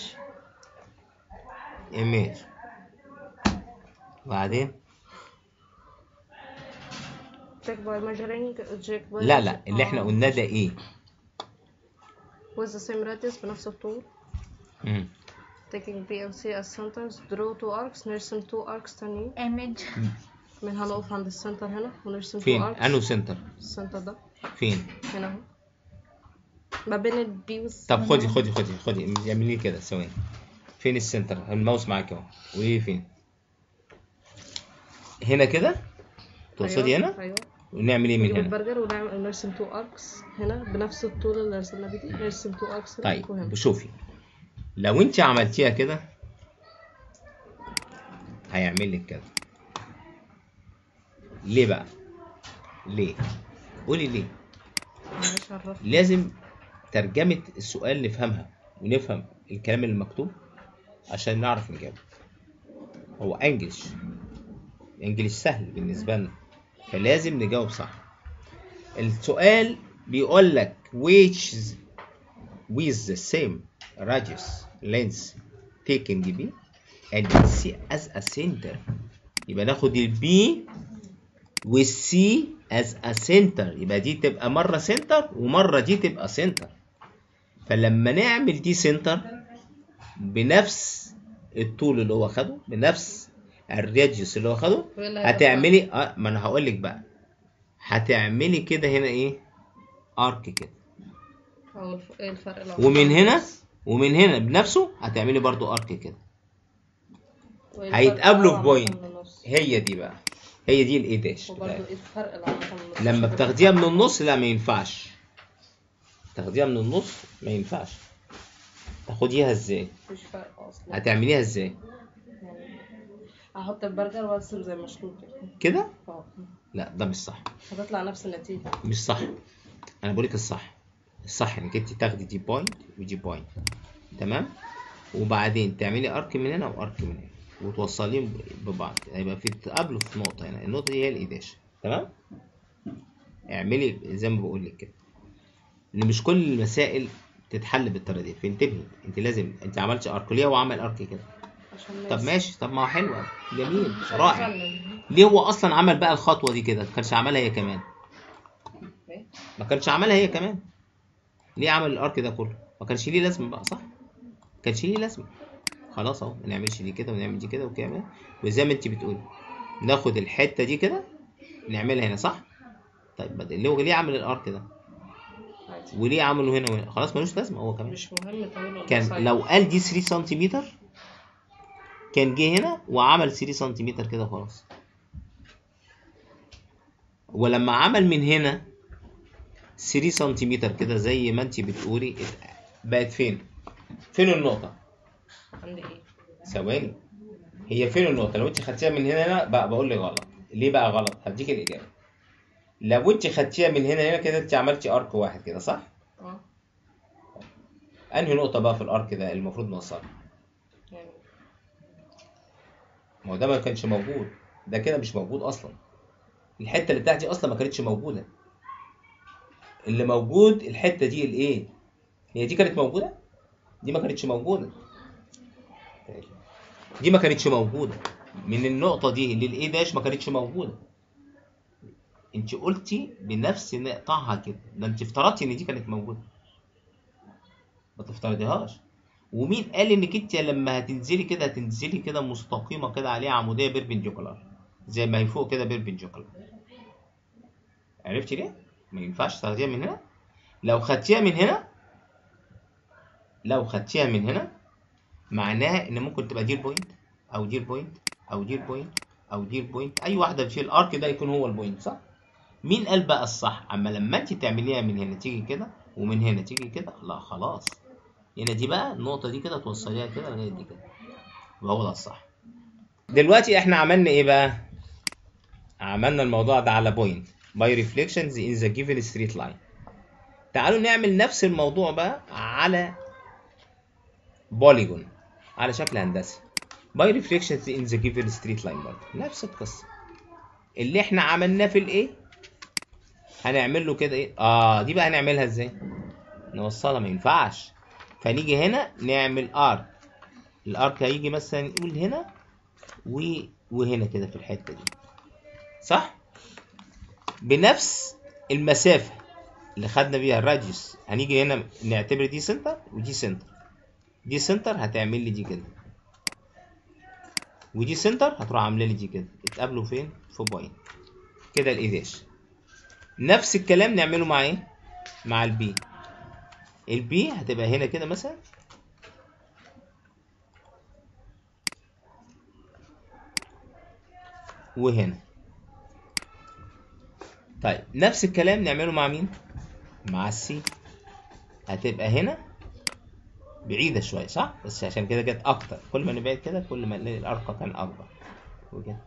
image. وبعدين check by measuring check by لا لا اللي احنا قلناه ده ايه؟ with the same radius بنفس الطول مم. taking B and C as centers, draw two arcs. نرسم two arcs تانيين image من هنقف عند السنتر هنا ونرسم فين؟ two arcs. انو سنتر؟ السنتر ده فين؟ هنا اهو ما بين البي والسي. طب خدي خدي خدي خدي اعملي كده ثواني. فين السنتر؟ الماوس معاك اهو. وايه فين؟ هنا كده؟ تقصدي أيوة. هنا؟ ايوه ونعمل ايه من نجيب هنا؟ البرجر ونعمل نرسم تو اركس هنا بنفس الطول اللي رسمنا بيه دي. نرسم تو اركس هنا طيب وهنا. شوفي لو انت عملتيها كده هيعمل لك كده. ليه بقى؟ ليه؟ قولي ليه؟ معلش عرفني. لازم ترجمة السؤال نفهمها ونفهم الكلام اللي مكتوب عشان نعرف نجاوب. هو انجلش انجلش سهل بالنسبة لنا فلازم نجاوب صح. السؤال بيقول لك which with the same radius length taking B and C as a center. يبقى ناخد ال B وال C as a center. يبقى دي تبقى مرة center ومرة دي تبقى center. فلما نعمل دي center بنفس الطول اللي هو خده بنفس الراديوس اللي هو خده هتعملي اه ما انا هقول لك بقى هتعملي كده هنا ايه ارك كده هو الف- ايه الفرق لو ومن هنا ومن هنا بنفسه هتعملي برضو ارك كده وإيه الفرق هيتقابلوا لو في بوينت. عملنا النص؟ هي دي بقى هي دي الاي داش وبرضه ايه الفرق لو عملنا النص؟ لما بتاخديها من النص لا ما ينفعش تاخديها من النص ما ينفعش. تاخديها ازاي؟ مفيش فرق اصلا. هتعمليها ازاي؟ يعني احط البرجر وارسم زي مشلول كده. كده؟ اه لا ده مش صح. هتطلع نفس النتيجة. مش صح. انا بقولك الصح الصح انك انت تاخدي دي بوينت ودي بوينت تمام وبعدين تعملي ارك من هنا وارك من هنا وتوصليهم ببعض هيبقى في تقابلوا في نقطه هنا. النقطه دي هي الايداش تمام. اعملي زي ما بقول لك كده ان مش كل المسائل تتحل بالطريقه دي. فانتبهي انت لازم انت عملتي ارك ليه هو عمل ارك كده. عشان طب نرسم. ماشي طب ما هو حلو جميل مش رائع. هنتكلم. ليه هو اصلا عمل بقى الخطوه دي كده؟ ما كانش عملها هي كمان. إيه؟ ما كانش عملها هي كمان. ليه عمل الارك ده كله؟ ما كانش ليه لازمه بقى صح؟ ما كانش ليه لازمه. خلاص اهو ما نعملش دي كده ونعمل دي كده وكده وزي ما انت بتقولي ناخد الحته دي كده نعملها هنا صح؟ طيب بدل ليه ليه عمل الارك ده؟ عادي. وليه عمله هنا وهنا؟ خلاص ملوش لازمه هو كمان. مش مهم طويل ولا كان قصير. لو قال دي ثلاثة سنتيمتر كان جه هنا وعمل ثلاثة سنتيمتر كده خلاص. ولما عمل من هنا ثلاثة سنتيمتر كده زي ما انت بتقولي بقت فين؟ فين النقطة؟ عندي ايه؟ ثواني هي فين النقطة؟ لو انت خدتيها من هنا هنا بقى بقول لك غلط. ليه بقى غلط؟ هديك الإجابة. لو انت خدتيها من هنا هنا كده انت عملتي ارك واحد كده صح؟ اه انهي نقطة بقى في الارك ده المفروض نوصلها؟ يعني ما هو ده ما كانش موجود. ده كده مش موجود اصلا. الحتة اللي تحت دي اصلا ما كانتش موجودة. اللي موجود الحتة دي الايه؟ هي دي كانت موجودة؟ دي ما كانتش موجودة. دي ما كانتش موجودة. من النقطة دي للايه داش ما كانتش موجودة. انت قلتي بنفس نقطعها كده، ده انت افترضتي ان دي كانت موجوده، ما تفترضيهاش. ومين قال انك انت لما هتنزلي كده هتنزلي كده مستقيمه كده عليها عموديه بيربنديكولار زي ما هي فوق كده بيربنديكولار؟ عرفتي ليه؟ ما ينفعش تاخديها من هنا. لو خدتيها من هنا لو خدتيها من هنا معناها ان ممكن تبقى دي البوينت او دي البوينت او دي البوينت او دي البوينت، اي واحده في الارك ده يكون هو البوينت، صح؟ مين قال بقى الصح؟ اما لما انت تعمليها من هنا تيجي كده ومن هنا تيجي كده، لا خلاص هنا دي بقى النقطه دي كده توصليها كده لغايه دي كده، يبقى هو ده الصح. دلوقتي احنا عملنا ايه بقى؟ عملنا الموضوع ده على بوينت by reflections in the given straight line. تعالوا نعمل نفس الموضوع بقى على بوليجون على شكل هندسي by reflections in the given straight line برضه نفس القصه. اللي احنا عملناه في الايه هنعمل له كده ايه؟ اه دي بقى هنعملها ازاي؟ نوصلها، ما ينفعش. فنيجي هنا نعمل ارك، الارك هيجي مثلا نقول هنا و... وهنا كده في الحته دي، صح؟ بنفس المسافه اللي خدنا بيها الراديوس هنيجي هنا نعتبر دي سنتر ودي سنتر. دي سنتر هتعمل لي دي كده، ودي سنتر هتروح عامله لي دي كده، اتقابلوا فين؟ في بوينت كده الاي داش. نفس الكلام نعمله مع ايه؟ مع البي. البي هتبقى هنا كده مثلا وهنا. طيب نفس الكلام نعمله مع مين؟ مع السي. هتبقى هنا بعيدة شوية، صح؟ بس عشان كده جت أكتر، كل ما نبعد كده كل ما نلاقي الأرقى كان أكبر وكده.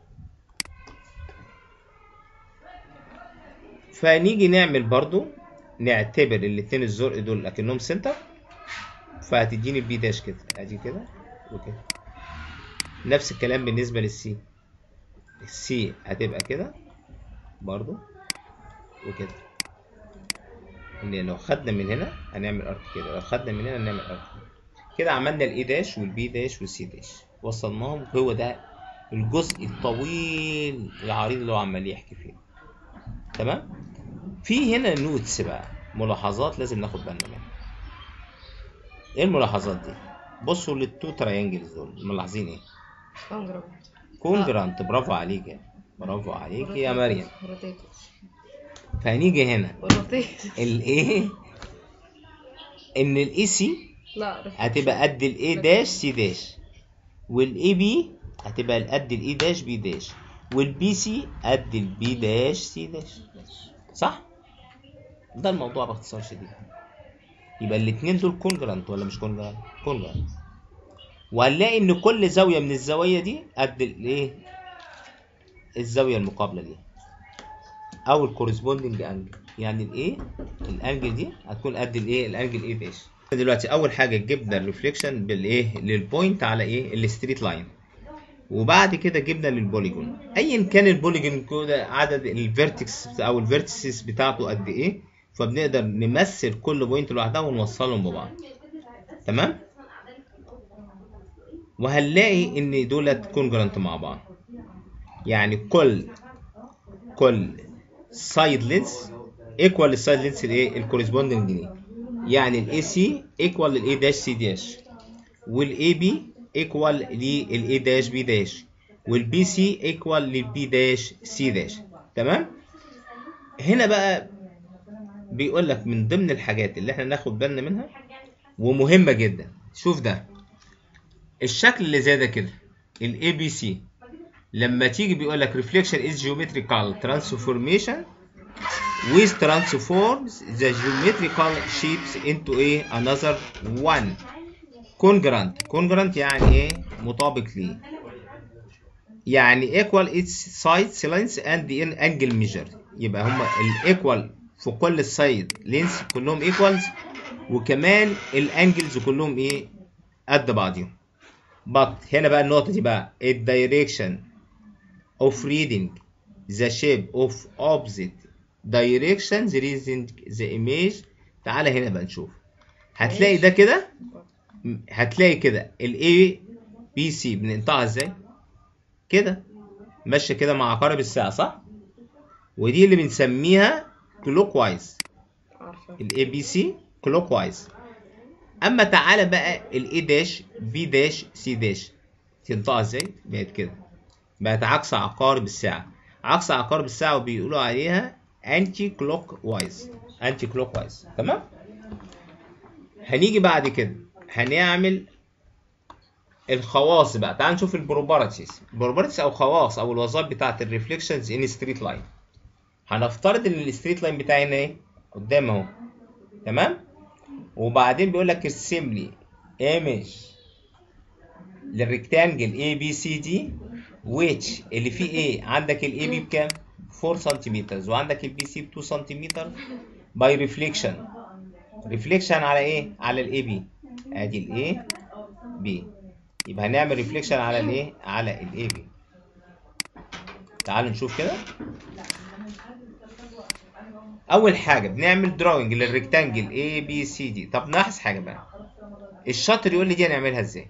فنيجي نعمل برضو نعتبر الاتنين الزرق دول لكنهم سنتر، فهتديني البي داش كده ادي كده وكده. نفس الكلام بالنسبة للسي. السي هتبقى كده برضو وكده. ان لو خدنا من هنا هنعمل ارك كده، لو خدنا من هنا هنعمل ارك كده. عملنا الاي داش والبي داش والسي داش وصلناهم. هو ده الجزء الطويل العريض اللي هو عمال يحكي فيه، تمام؟ في هنا نوتس بقى، ملاحظات لازم ناخد بالنا منها. ايه الملاحظات دي؟ بصوا للتو تراينجلز دول، ملاحظين ايه؟ كونجرانت. كونجرانت، برافو عليك، برافو عليك يا مريم. روتيت. فهنيجي هنا روتيت. الايه ان الاي سي لا هتبقى قد الاي داش سي داش، والاي بي هتبقى قد الاي داش بي داش، والبي سي قد البي داش سي داش، صح؟ ده الموضوع باختصار شديد. يبقى الاثنين دول كونجرانت ولا مش كونجرانت؟ كونجرانت. وهنلاقي ان كل زاويه من الزوايا دي قد الايه؟ الزاويه المقابله ليها او الكورسبوندنج انجل. يعني الايه؟ الانجل دي هتكون قد الايه؟ الانجل ايه داش. دلوقتي اول حاجه جبنا الريفليكشن بالايه؟ للبوينت على ايه؟ الستريت لاين. وبعد كده جبنا للبوليجون. ايا كان البوليجون كده عدد الفيرتكس او الفيرتسز بتاعته قد ايه، فبنقدر نمثل كل بوينت لوحدها ونوصلهم ببعض، تمام؟ وهنلاقي ان دولت كونجرانت مع بعض. يعني كل كل سايد لينس ايكوال للسايد لينس الايه؟ الكورسبوندنج دي. يعني الاي سي ايكوال للاي داش سي داش، والاي بي ايكوال للاي داش بي داش، والبي سي ايكوال للبي داش سي داش، تمام؟ هنا بقى بيقول لك من ضمن الحاجات اللي احنا ناخد بالنا منها ومهمه جدا. شوف ده الشكل اللي زي ده كده الاي بي سي، لما تيجي بيقول لك reflection is geometrical transformation which transforms the geometrical shapes into a another one. congruent congruent يعني ايه؟ مطابق ليه. يعني equal its sides length and the angle measure. يبقى هما الايكوال في كل السايد لينس كلهم ايكوالز، وكمان الانجلز كلهم ايه؟ قد بعضهم. but هنا بقى النقطة دي بقى الدايركشن of reading the shape of opposite directions reading the image. تعالى هنا بقى نشوف. هتلاقي ده كده، هتلاقي كده ال A B C بنقطعها ازاي؟ كده ماشية كده مع عقارب الساعة، صح؟ ودي اللي بنسميها كلوك وايز، عارفة. الاي بي سي كلوك وايز. اما تعالى بقى الاي داش بي داش سي داش تنطقها ازاي؟ بقت كده، بقت عكس عقارب الساعه. عكس عقارب الساعه وبيقولوا عليها انتي كلوك وايز، انتي كلوك وايز. تمام. هنيجي بعد كده هنعمل الخواص بقى. تعال نشوف البروبرتيز. البروبرتيز او خواص او الوظائف بتاعت الريفليكشنز ان ستريت لاين. هنفترض ان الستريت لاين بتاعي هنا ايه؟ قدام اهو. تمام. وبعدين بيقول لك ارسم لي ايمج للريكتانجل اي بي سي دي which اللي فيه ايه؟ عندك الاي بي بكام؟ أربعة سنتيمتر وعندك البي سي ب اتنين سنتيمتر باي ريفليكشن. ريفليكشن على ايه؟ على الاي بي. ادي الاي بي، يبقى هنعمل ريفليكشن على الايه؟ على الاي بي. تعالوا نشوف كده. اول حاجه بنعمل دراوينج للريكتانجل اي بي سي دي. طب نلاحظ حاجه بقى، الشاطر يقول لي دي هنعملها ازاي؟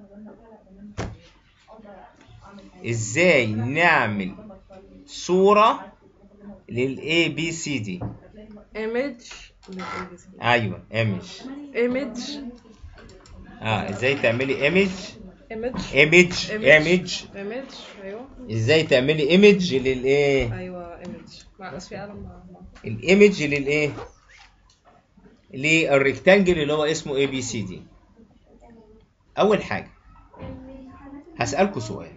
ازاي نعمل صوره للاي بي سي دي؟ image. ايوه ايمج. image. اه ازاي تعملي ايمج؟ image. ايمج ايمج image. ايوه. ازاي تعملي ايمج للايه؟ ايوه image. مع اسفي قلم مع الايمج للايه؟ للريكتانجل اللي هو اسمه اي بي سي دي. اول حاجه هسألكوا سؤال.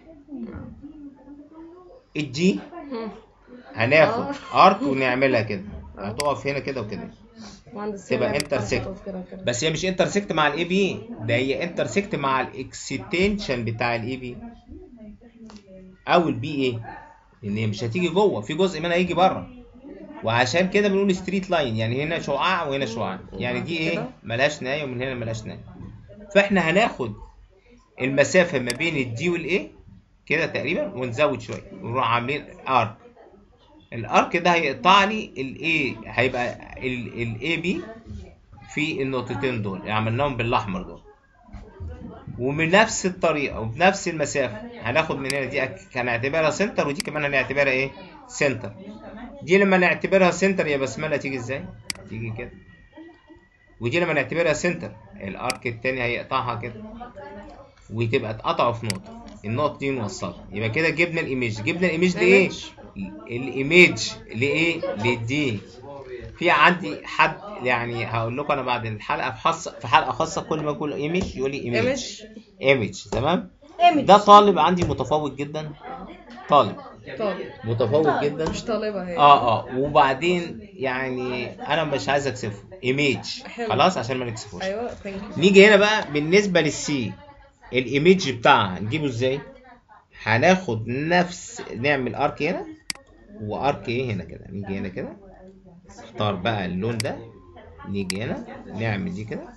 الدي هناخد ارك ونعملها كده، هتقف هنا كده وكده، تبقى انترسكت. بس هي مش انترسكت مع الاي بي، ده هي انترسكت مع الاكستنشن بتاع الاي بي او البي ايه، لان هي مش هتيجي جوه، في جزء منها هيجي بره. وعشان كده بنقول ستريت لاين، يعني هنا شعاع وهنا شعاع، يعني دي ايه؟ ملهاش نهايه ومن هنا ملهاش نهايه. فاحنا هناخد المسافه ما بين الدي والاي كده تقريبا ونزود شويه ونروح عاملين ارك. الارك ده هيقطع لي الاي، هيبقى الاي بي في النقطتين دول اللي عملناهم بالاحمر دول. ومن نفس الطريقه وبنفس المسافه هناخد من هنا دي هنعتبرها سنتر، ودي كمان هنعتبرها ايه؟ سنتر. دي لما نعتبرها سنتر يا بسمله تيجي ازاي؟ تيجي كده. ودي لما نعتبرها سنتر الارك التاني هيقطعها كده وتبقى اتقطعوا في نقطه، النقطه دي نوصلها. يبقى كده جبنا الايميج. جبنا الايميج لايه؟ الايميج لايه؟ للدي. في عندي حد يعني هقول لكم انا بعد الحلقه في حصه في حلقه خاصه كل ما اقول ايميج يقول لي ايميج ايميج. تمام. ده طالب عندي متفوق جدا، طالب طالب متفوق جدا، مش طالبه هي. اه اه وبعدين يعني انا مش عايز اكسفه ايميج خلاص عشان ما نكسفوش. ايوه ثانك يو. نيجي هنا بقى بالنسبه للسي، الايميج بتاعها نجيبه ازاي؟ هناخد نفس نعمل ارك هنا وارك ايه هنا كده، نيجي هنا كده اختار بقى اللون ده، نيجي هنا نعمل دي كده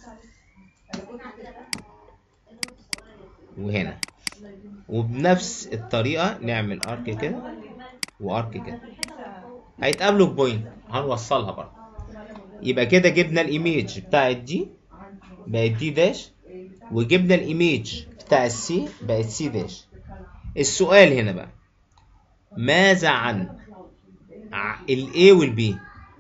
وهنا، وبنفس الطريقه نعمل ارك كده وارك كده، هيتقابلوا بوينت هنوصلها برضه. يبقى كده جبنا الايميج بتاعت دي بقت دي داش، وجبنا الايميج بتاع السي بقت سي داش. السؤال هنا بقى ماذا عن الاي والبي؟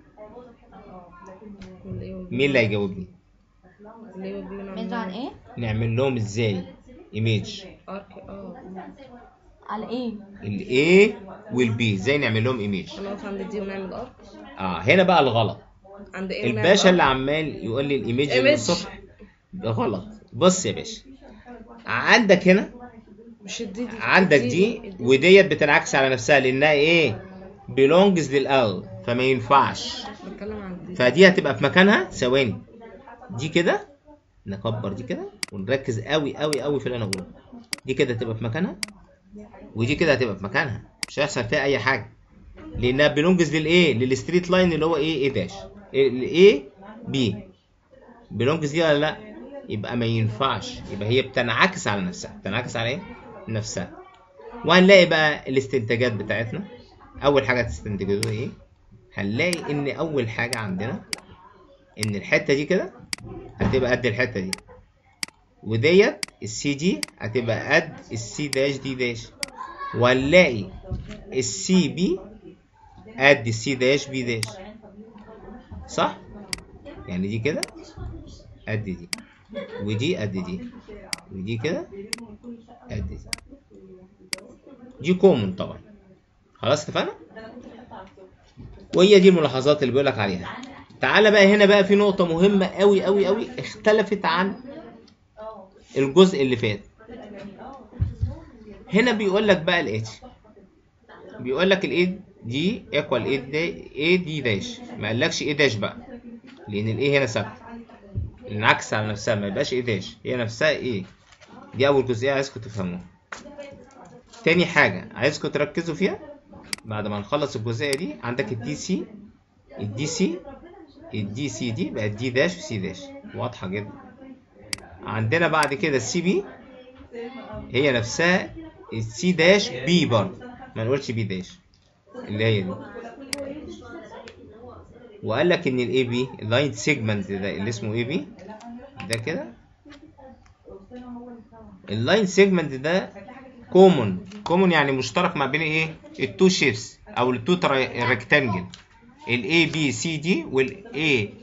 مين اللي هيجاوبني؟ ماذا عن ايه؟ نعمل لهم ازاي ايميج؟ ارك اه على ايه؟ الاي والبي ازاي نعمل لهم ايميج؟ هنقف عند دي ونعمل ارك. اه هنا بقى الغلط. عند ايه؟ الباشا اللي عمال يقول لي الايميج من الصبح ده غلط. بص يا باشا، عندك هنا مش دي, دي عندك دي, دي وديت بتنعكس على نفسها لانها ايه؟ بيلونجز للال، فما ينفعش. بتكلم عن دي، فدي هتبقى في مكانها. ثواني، دي كده نكبر دي كده ونركز قوي قوي قوي في اللي انا بقوله. دي كده هتبقى في مكانها ودي كده هتبقى في مكانها، مش هيحصل فيها اي حاجه لانها بيلونجز للايه؟ للستريت لاين اللي هو ايه؟ ايه داش الايه بي بيلونجز دي ولا لا؟ يبقى ما ينفعش. يبقى هي بتنعكس على نفسها. بتنعكس على ايه؟ نفسها. وهنلاقي بقى الاستنتاجات بتاعتنا. اول حاجه تستنتجوها ايه؟ هنلاقي ان اول حاجه عندنا ان الحته دي كده هتبقى قد الحته دي، وديت السي دي هتبقى قد السي داش دي داش، وهنلاقي السي بي قد سي داش بي داش، صح؟ يعني دي كده قد دي، ودي قد دي، ودي كده قد دي. دي كومن طبعا. خلاص اتفقنا؟ وهي دي الملاحظات اللي بيقول لك عليها. تعالى بقى هنا بقى في نقطة مهمة قوي قوي قوي اختلفت عن الجزء اللي فات. هنا بيقول لك بقى الاتش، بيقول لك الاي دي ايكوال اي دي داش، ما قالكش اي داش بقى، لان الاي هنا ثابته، العكس على نفسها، ما يبقاش اي داش، هي نفسها ايه. دي اول جزئيه عايزكم تفهموها. تاني حاجه عايزكم تركزوا فيها بعد ما نخلص الجزئيه دي، عندك الدي سي، الدي سي الدي سي دي بقت دي داش وسي داش، واضحه جدا. عندنا بعد كده السي بي هي نفسها السي داش بي برضه، ما نقولش بي داش اللي هي دي. وقال لك ان الاي بي اللاين سيجمنت ده اللي اسمه اي بي ده كده، اللاين سيجمنت ده كومون، كومون يعني مشترك ما بين ايه التو شيبس او التو ريكتانجل، الاي بي سي دي والاي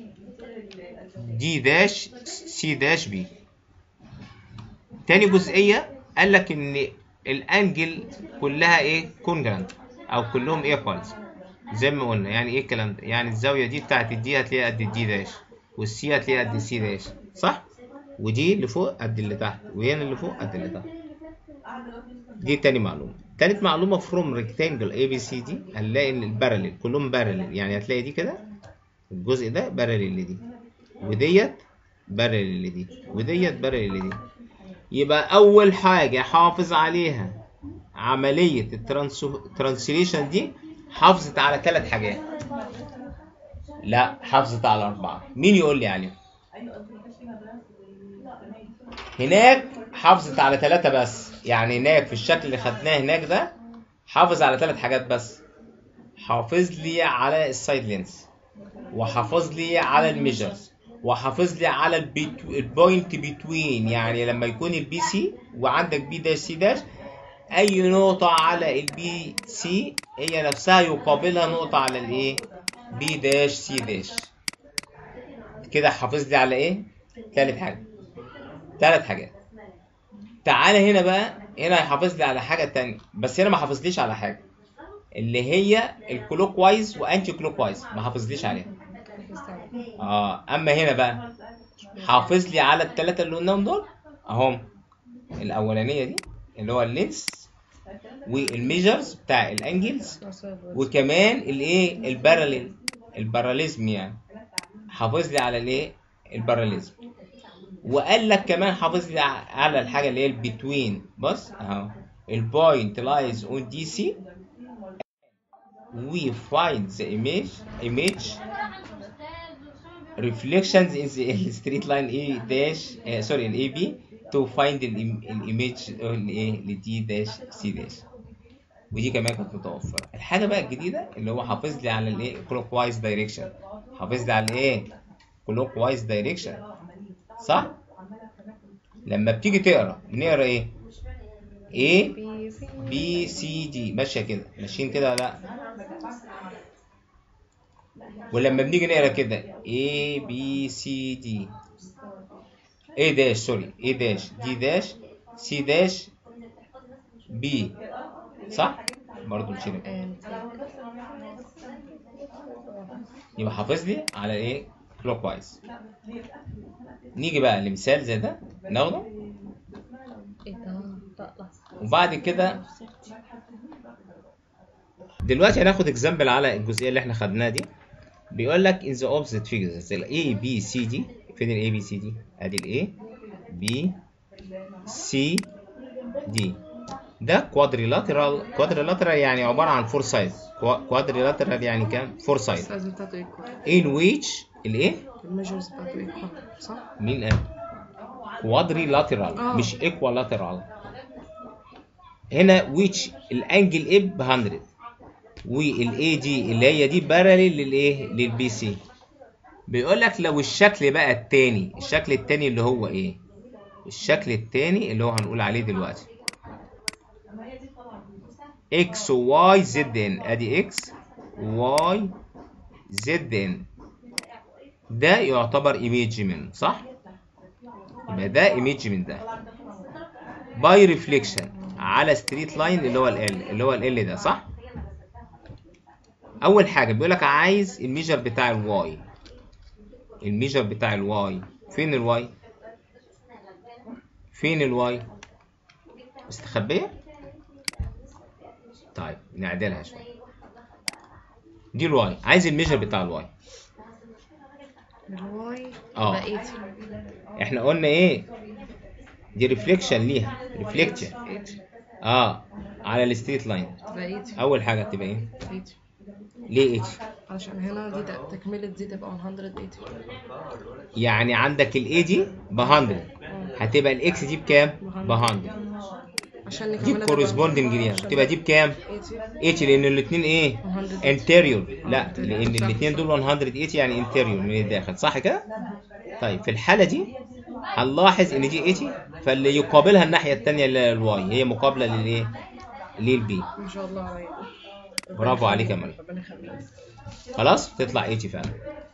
دي داش سي داش بي. تاني جزئيه قال لك ان الانجل كلها ايه كونجرانت او كلهم ايكوالز زي ما قلنا. يعني ايه الكلام ده؟ يعني الزاويه دي بتاعت الدي هتلاقيها قد الدي داش، والسي هتلاقيها قد السي داش، صح؟ ودي اللي فوق قد اللي تحت، وهنا اللي فوق قد اللي تحت. دي تاني معلومه. تالت معلومه فروم ريكتانجل اي بي سي دي هنلاقي ان الباراليل كلهم باراليل، يعني هتلاقي دي كده الجزء ده باراليل لدي، وديت باراليل لدي، وديت باراليل لدي. يبقى اول حاجه حافظ عليها عمليه الترانسليشن دي، حافظت على ثلاث حاجات. لا، حافظت على اربعه. مين يقول لي عليهم؟ هناك حافظت على ثلاثه بس، يعني هناك في الشكل اللي خدناه هناك ده حافظ على ثلاث حاجات بس. حافظ لي على السايد لينس، وحافظ لي على الميجرز، وحافظ لي على البوينت بتوين، يعني لما يكون البي سي وعندك بي داش سي داش، اي نقطة على البي سي هي نفسها يقابلها نقطة على الايه بي داش سي داش. كده حافظ لي على ايه؟ ثالث حاجة، ثلاث حاجات. تعالى هنا بقى، هنا هيحافظ لي على حاجة تانية، بس هنا ما حافظليش على حاجة اللي هي الكلوك وايز وانتي كلوك وايز، ما حافظليش عليها. اه اما هنا بقى حافظ لي على الثلاثه اللي قلناهم دول اهم. الاولانيه دي اللي هو اللينس والميجرز بتاع الانجلز، وكمان الايه الباراليل الباراليزم، يعني حافظ لي على الايه الباراليزم. وقال لك كمان حافظ لي على الحاجه اللي هي البتوين. بص اهو البوينت لايز اون دي سي we find the image image reflections in the straight line A dash uh, sorry ال A B to find الإيميج ال D dash C dash. ودي كمان كانت متوفرة. الحاجة بقى الجديدة اللي هو حافظ لي على الايه clockwise direction، حافظ لي على الايه clockwise direction، صح؟ لما بتيجي تقرا بنقرا ايه؟ A B C D ماشية كده، ماشيين كده لا؟ ولما بنيجي نقرا كده A B C D A داش سوري A داش D داش C داش B، صح؟ برضه نشيل يبقى حافظ لي على ايه؟ كلوك وايز. نيجي بقى لمثال زي ده ناخده، وبعد كده دلوقتي هناخد اكزامبل على الجزئيه اللي احنا خدناها دي. بيقول لك in the opposite figures ال A B C D. فين ال A B C D؟ ادي ال A B C D ده كوادريلاترال. كوادريلاترال يعني عباره عن فور سايد. كوادريلاترال يعني كام؟ فور سايد. in which الايه؟ الميجرز بتاعته ايكوال، صح؟ مين قال؟ كوادريلاترال مش ايكوالاترال. هنا which الانجل ايه ب مية، والاي دي اللي هي دي باراليل للايه؟ للبي سي. بيقول لك لو الشكل بقى التاني، الشكل التاني اللي هو ايه؟ الشكل التاني اللي هو هنقول عليه دلوقتي اكس واي زد ان. ادي اكس واي زد ان، ده يعتبر ايميج منه صح؟ يبقى ده ايميج من ده باي ريفليكشن على ستريت لاين اللي هو ال اللي هو ال ده صح؟ اول حاجه بيقول لك عايز الميجر بتاع الواي. الميجر بتاع الواي فين الواي؟ فين الواي؟ مستخبيه؟ طيب نعدلها شويه. دي الواي، عايز الميجر بتاع الواي. الواي اه بقيت احنا قلنا ايه؟ دي ريفليكشن ليها، ريفليكشن اه على الستريت لاين. بقيت اول حاجه هتبقى ايه؟ بقيت ليه اتش؟ عشان هنا دي ده- تكملة دي تبقى مية وتمانين. يعني عندك الاي دي ب مية، هتبقى الاكس دي بكام؟ ب مية. عشان دي نكملها كورسبوندنج ليها، تبقى دي بكام؟ اتش، لان الاثنين ايه؟ انتيريور. لا، لان الاثنين دول مية وتمانين يعني انتيريور من الداخل صح كده؟ طيب في الحاله دي هنلاحظ ان دي اتش، فاللي يقابلها الناحيه الثانيه اللي هي الواي هي مقابله للايه؟ للبي. ما شاء الله عليك. برافو عليك يا مريم. ربنا يخليك. خلاص تطلع اتش فعلا.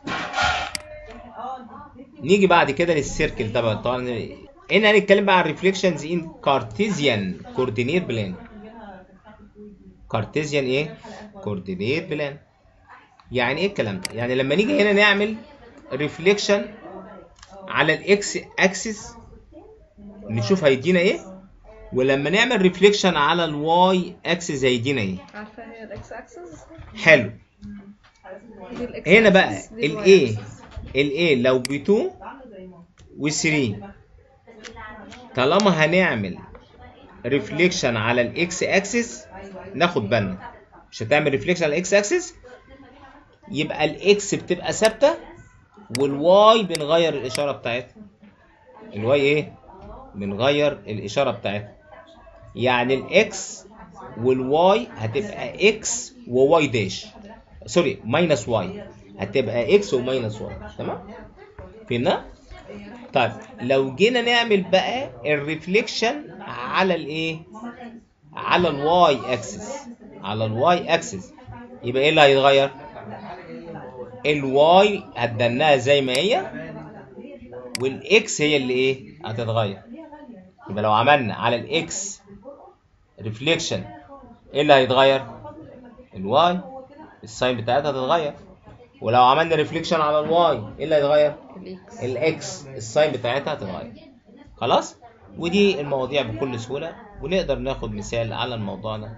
نيجي بعد كده للسيركل طبعا. طبعا هنا هنتكلم بقى عن ريفليكشنز ان كارتيزيان كوردينيت بلان. كارتيزيان ايه؟ كوردينيت بلان. يعني ايه الكلام ده؟ يعني لما نيجي هنا نعمل ريفليكشن على الاكس اكسس نشوف هيدينا ايه، ولما نعمل ريفليكشن على الواي اكسس هيدينا ايه. عارفه هي الاكس اكسس؟ حلو. هنا بقى الايه الايه لو ب اتنين و تلاتة، طالما هنعمل ريفليكشن على الاكس اكسس ناخد بالنا مش هتعمل ريفليكشن على الاكس اكسس، يبقى الاكس بتبقى ثابته والواي بنغير الاشاره بتاعتها. الواي ايه؟ بنغير الاشاره بتاعتها. يعني الاكس والواي هتبقى اكس وواي داش، سوري ماينس واي، هتبقى اكس وماينس واي. تمام؟ فهمنا؟ طيب لو جينا نعمل بقى الريفليكشن على الايه؟ على الواي اكسس. على الواي اكسس يبقى ايه اللي هيتغير؟ الواي هتدناها زي ما هي، والاكس هي اللي ايه؟ هتتغير. يبقى لو عملنا على الاكس ريفليكشن ايه اللي هيتغير؟ الواي، الساين بتاعتها هتتغير. ولو عملنا ريفليكشن على الواي ايه اللي هيتغير؟ الاكس، الساين بتاعتها هتتغير. خلاص؟ ودي المواضيع بكل سهوله، ونقدر ناخد مثال على الموضوع ده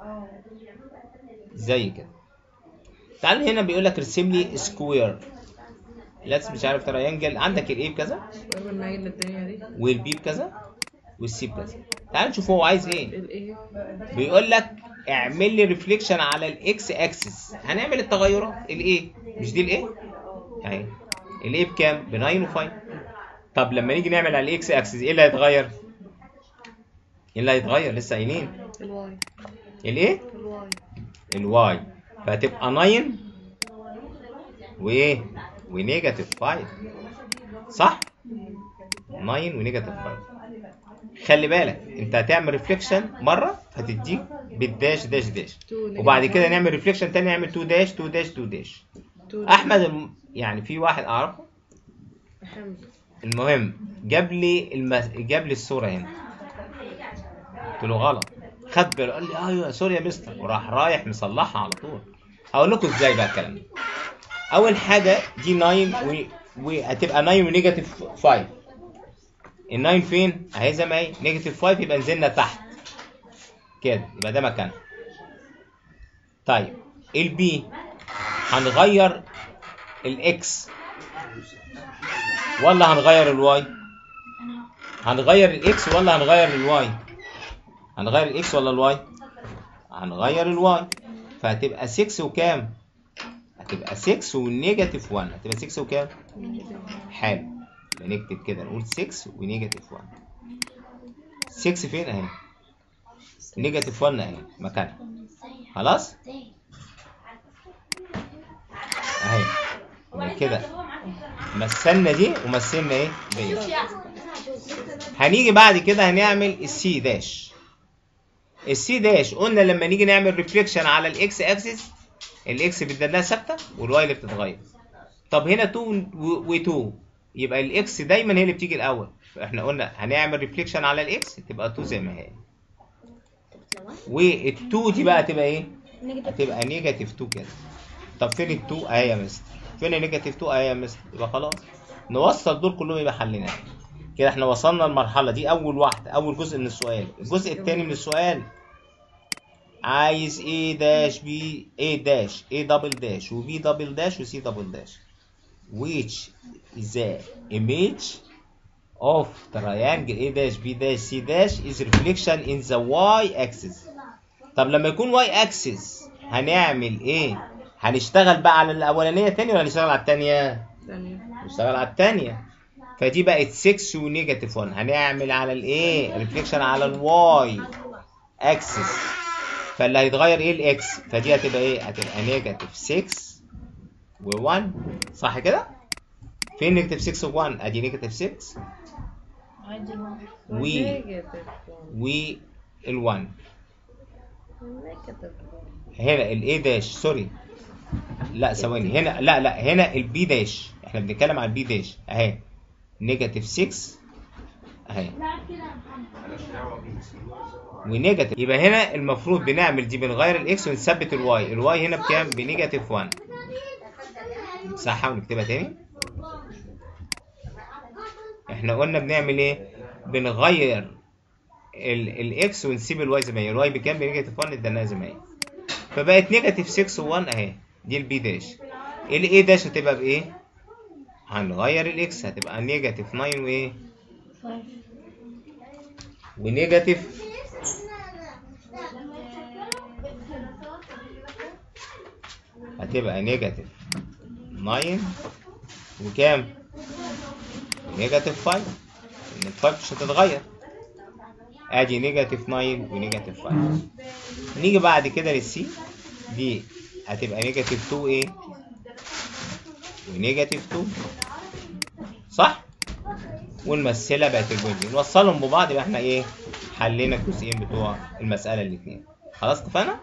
زي كده. تعال هنا بيقول لك ارسم لي سكوير. لاتس مش عارف تريانجل. عندك الاي بكذا والبي بكذا والسي بكذا. تعال نشوف هو عايز ايه. بيقول لك اعمل لي ريفليكشن على الاكس اكسس. هنعمل التغيرات. الايه مش دي الايه اهي، الايه بكام؟ ب تسعة و5. طب لما نيجي نعمل على الاكس اكسس ايه اللي هيتغير؟ ايه اللي هيتغير؟ لسه قايلين الواي. الايه؟ الواي. الواي، فهتبقى تسعة وايه؟ ونيجاتيف خمسة صح؟ تسعة ونيجاتيف خمسة. خلي بالك انت هتعمل ريفليكشن مره هتديك بالداش داش داش، وبعد كده نعمل ريفليكشن تاني نعمل اتنين داش اتنين داش اتنين داش. احمد الم... يعني في واحد اعرفه المهم جاب لي المس... جاب لي الصوره هنا، قلت له غلط، خد باله قال لي ايوه سوري يا مستر، وراح رايح مصلحها على طول. هقول لكم ازاي بقى الكلام ده. اول حاجه دي تسعة و... وهتبقى تسعة ونيجاتيف خمسة. ال تسعة فين؟ اهي زي ما هي، نيجاتيف خمسة يبقى نزلنا تحت كده، يبقى ده مكانها. طيب البي هنغير الاكس ولا هنغير الواي؟ هنغير الاكس ولا هنغير الواي؟ هنغير الاكس ولا الواي؟ هنغير الواي، فهتبقى ستة وكام؟ هتبقى ستة ونيجاتيف واحد، هتبقى ستة وكام؟ حلو، نكتب كده نقول ستة ونيجاتيف واحد. ستة فين اهي؟ نيجاتيف واحد اهي مكانها. خلاص؟ اهي كده مثلنا دي ومثلنا ايه؟ دي. هنيجي بعد كده هنعمل السي داش. السي داش قلنا لما نيجي نعمل ريفليكشن على الاكس اكسس الاكس بتدلها ثابته والواي اللي بتتغير. طب هنا اتنين و2 يبقى الاكس دايما هي اللي بتيجي الاول، فاحنا قلنا هنعمل ريفليكشن على الاكس تبقى اتنين زي ما هي، وال2 دي بقى هتبقى ايه؟ هتبقى نيجاتيف اتنين كده. طب فين ال2 اهي يا مستر؟ فين النيجاتيف اتنين اهي يا مستر؟ يبقى خلاص نوصل دول كلهم يبقى حلنا كده. احنا وصلنا المرحله دي اول واحده، اول جزء من السؤال. الجزء الثاني من السؤال عايز A داش B A داش A دبل داش و B دبل داش و C دبل داش which is the image of triangle A dash B dash C dash is reflection in the y axis. طب لما يكون y axis هنعمل ايه؟ هنشتغل بقى على الاولانيه تاني ولا هنشتغل على الثانيه؟ نشتغل على الثانيه. فدي بقت ستة ونيجاتيف واحد، هنعمل على الايه؟ ريفليكشن على الواي اكسس، فاللي هيتغير ايه؟ الاكس، فدي هتبقى ايه؟ هتبقى نيجاتيف ستة و1 صح كده؟ فين نيجاتيف ستة و1؟ ادي نيجاتيف ستة و و ال1 هنا الاي داش سوري لا ثواني هنا لا لا هنا البي داش، احنا بنتكلم على البي داش اهي نيجاتيف ستة اهي ونيجاتيف. يبقى هنا المفروض بنعمل دي بنغير الاكس ونثبت الواي. الواي هنا بكام؟ بنيجاتيف واحد صح. ونكتبها تاني. احنا قلنا بنعمل ايه؟ بنغير الاكس ونسيب الواي زي ما هي. الواي بكام؟ بنيجاتيف واحد اديناها زي ما هي، فبقت نيجاتيف ستة و1 اهي. دي البي داش. الاي داش هتبقى بايه؟ هنغير الاكس هتبقى نيجاتيف تسعة وايه؟ ونيجاتيف هتبقى نيجاتيف تسعة وكام؟ نيجاتيف خمسة. ان الخمسة مش هتتغير. ادي نيجاتيف تسعة ونيجاتيف خمسة. نيجي بعد كده للسي، دي هتبقى نيجاتيف اتنين ايه؟ ونيجاتيف اتنين صح؟ ونمثلها بقت الجزئين نوصلهم ببعض، يبقى احنا ايه؟ حلينا الجزئين بتوع المسألة الاثنين. خلاص اتفقنا؟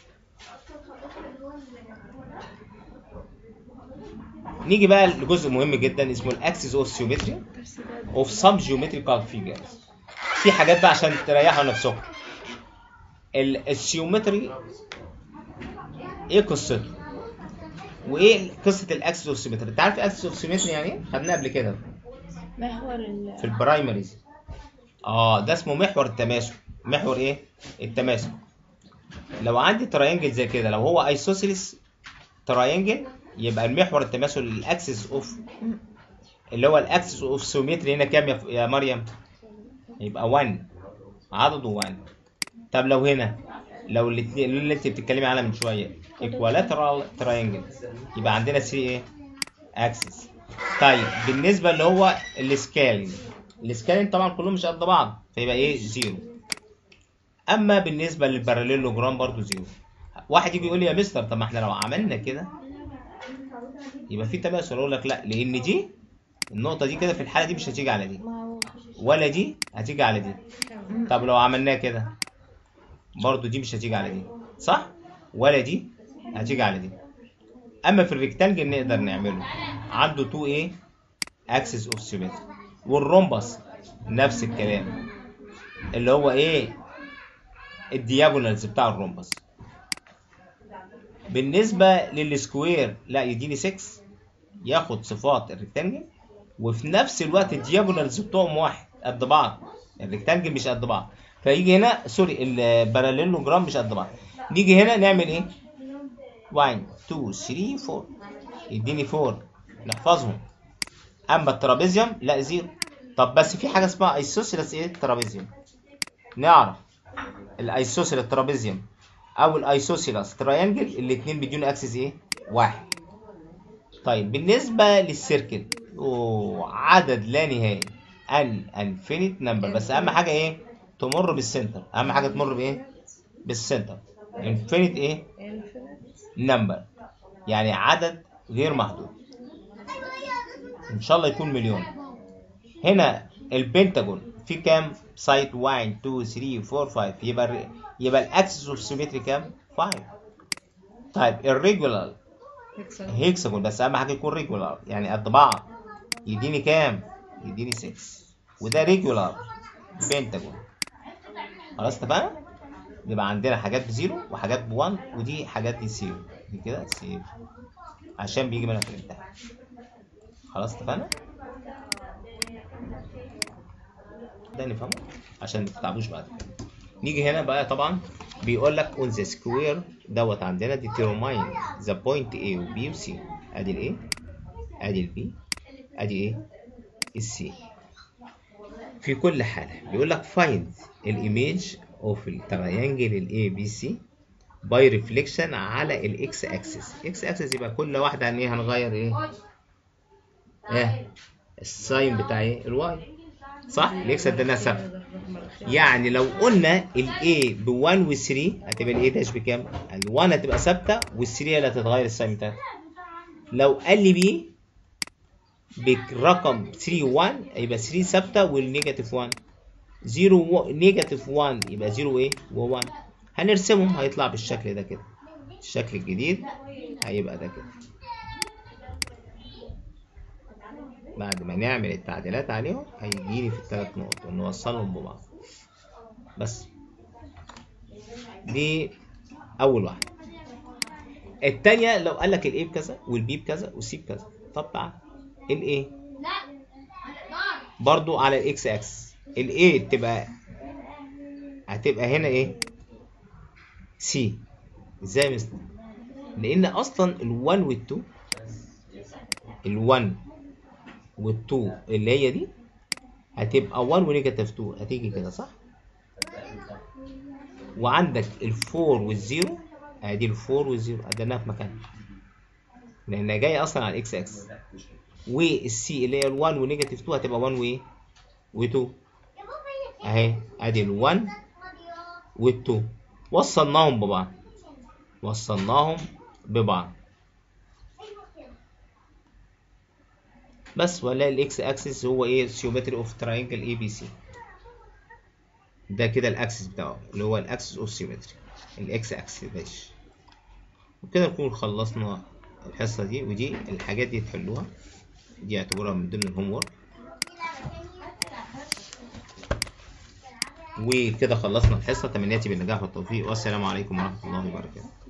نيجي بقى لجزء مهم جدا اسمه الاكسس اوف سيومتري اوف سب جيومتريكال فيجرز. في حاجات بقى عشان تريحوا نفسكم. السيومتري ايه قصته؟ وايه قصه الاكسس اوف سيومتري؟ انت عارف الاكسس اوف سيومتري يعني ايه؟ خدناه قبل كده محور في البرايمريز. اه ده اسمه محور التماسك. محور ايه؟ التماسك. لو عندي تراينجل زي كده، لو هو ايسوسيلس تراينجل، يبقى المحور التماسك الاكسس اوف اللي هو الاكسس اوف سيومتري هنا كام يا مريم؟ يبقى واحد، عدده واحد. طب لو هنا لو الاثنين اللي انت بتتكلمي عنها من شويه ايكوالاترال تراينجل، يبقى عندنا سي ايه؟ اكسس. طيب بالنسبه اللي هو السكالين، السكالين طبعا كلهم مش قد بعض فيبقى ايه؟ زيرو. اما بالنسبه للباراليلوجرام برضو زيرو. واحد يجي يقول لي يا مستر طب ما احنا لو عملنا كده يبقى في تماثل. اقول لك لا، لان دي النقطه دي كده في الحاله دي مش هتيجي على دي ولا دي هتيجي على دي. طب لو عملناها كده برضو دي مش هتيجي على دي صح؟ ولا دي هتيجي على دي. اما في الريكتانجل نقدر نعمله عنده اتنين ايه؟ اكسس اوف سيمتري. والرومبس نفس الكلام اللي هو ايه؟ الدياجونالز بتاع الرومبس. بالنسبه للسكوير لا، يديني ستة ياخد صفات الريكتانجل وفي نفس الوقت الدياجونالز بتوعهم واحد قد بعض. الريكتانجل مش قد بعض فيجي هنا سوري الباراليلوجرام مش قد بعض. نيجي هنا نعمل ايه؟ واحد اتنين تلاتة اربعة يديني اربعة نحفظهم. اما الترابيزيوم لا زيرو. طب بس في حاجه اسمها ايسوسيلس ايه؟ الترابيزيوم. نعرف الايسوسيلس الترابيزيوم او الايسوسيلس تراينجل الاثنين بيدوني اكسس ايه؟ واحد. طيب بالنسبه للسيركل اوه عدد لا نهائي ان انفينيت نمبر، بس اهم حاجه ايه؟ تمر بالسنتر. اهم حاجه تمر بايه؟ بالسنتر. انفينيت ايه؟ نمبر يعني عدد غير محدود. ان شاء الله يكون مليون. هنا البنتاجون في كام سايد؟ واحد اتنين تلاتة اربعة خمسة. يبقى يبقى الاكسس اوف سيمتري كام؟ خمسة. طيب الريجولار hexagon. هيكساجون، بس اهم حاجه يكون ريجولار يعني قد بعض، يديني كام؟ يديني ستة. وده ريجولار بنتاجون. خلاص اتفقنا؟ يبقى عندنا حاجات بزيرو وحاجات بوان، ودي حاجات دي زيرو، دي كده زيرو عشان بيجي منها في الامتحان. خلاص اتفقنا؟ ده نفهمه عشان ما تتعبوش بعد كده. نيجي هنا بقى طبعا بيقول لك on the square دوت عندنا determine the point A و B و C. ادي ال A ادي ال B ادي ايه؟ ال C. في كل حالة بيقول لك find الايميج اوف التريانجل ال A B C by reflection على ال X axis. X axis يبقى كل واحدة عن ايه هنغير ايه؟ ايه؟ الساين بتاع ايه؟ الواي. صح؟ الاكس ادينا سبعة. يعني لو قلنا ال A ب واحد و ثلاثة هتبقى ال A داش بكام؟ ال واحد هتبقى ثابتة وال ثلاثة هي اللي هتتغير الساين بتاعتها. لو قال لي B برقم ثلاثة واحد يبقى ثلاثة ثابتة والنيجاتيف واحد. صفر نيجاتيف واحد يبقى صفر ايه؟ و1. هنرسمهم هيطلع بالشكل ده كده. الشكل الجديد هيبقى ده كده. بعد ما نعمل التعديلات عليهم هيجيلي في الثلاث نقط ونوصلهم ببعض. بس دي اول واحده. الثانيه لو قال لك الاي بكذا والبي بكذا والسي بكذا، طب تعال الاي برضو على الاكس اكس، الاي تبقى هتبقى هنا ايه؟ سي. ازاي مثلا؟ لان اصلا ال1 وال2 ال1 وال2 اللي هي دي هتبقى واحد ونيجاتيف اتنين، هتيجي كده صح؟ وعندك الفور والزيرو، ادي الفور والزيرو اديناها في مكانها لانها جايه اصلا على الاكس اكس. والسي اللي هي ال1 ونيجاتيف اتنين هتبقى واحد وايه؟ و2 اهي. ادي ال1 وال2 وصلناهم ببعض وصلناهم ببعض بس. ولا الاكس اكسس هو ايه؟ سيومتري اوف تراينجل اي بي سي. ده كده الاكسس بتاعه اللي هو الاكسس اوف سيومتري، الاكس اكسس. ماشي، وكده نكون خلصنا الحصه دي. ودي الحاجات دي تحلوها، دي اعتبرها من ضمن الهوم وورك. وكده خلصنا الحصه. تمنياتي بالنجاح والتوفيق، والسلام عليكم ورحمه الله وبركاته.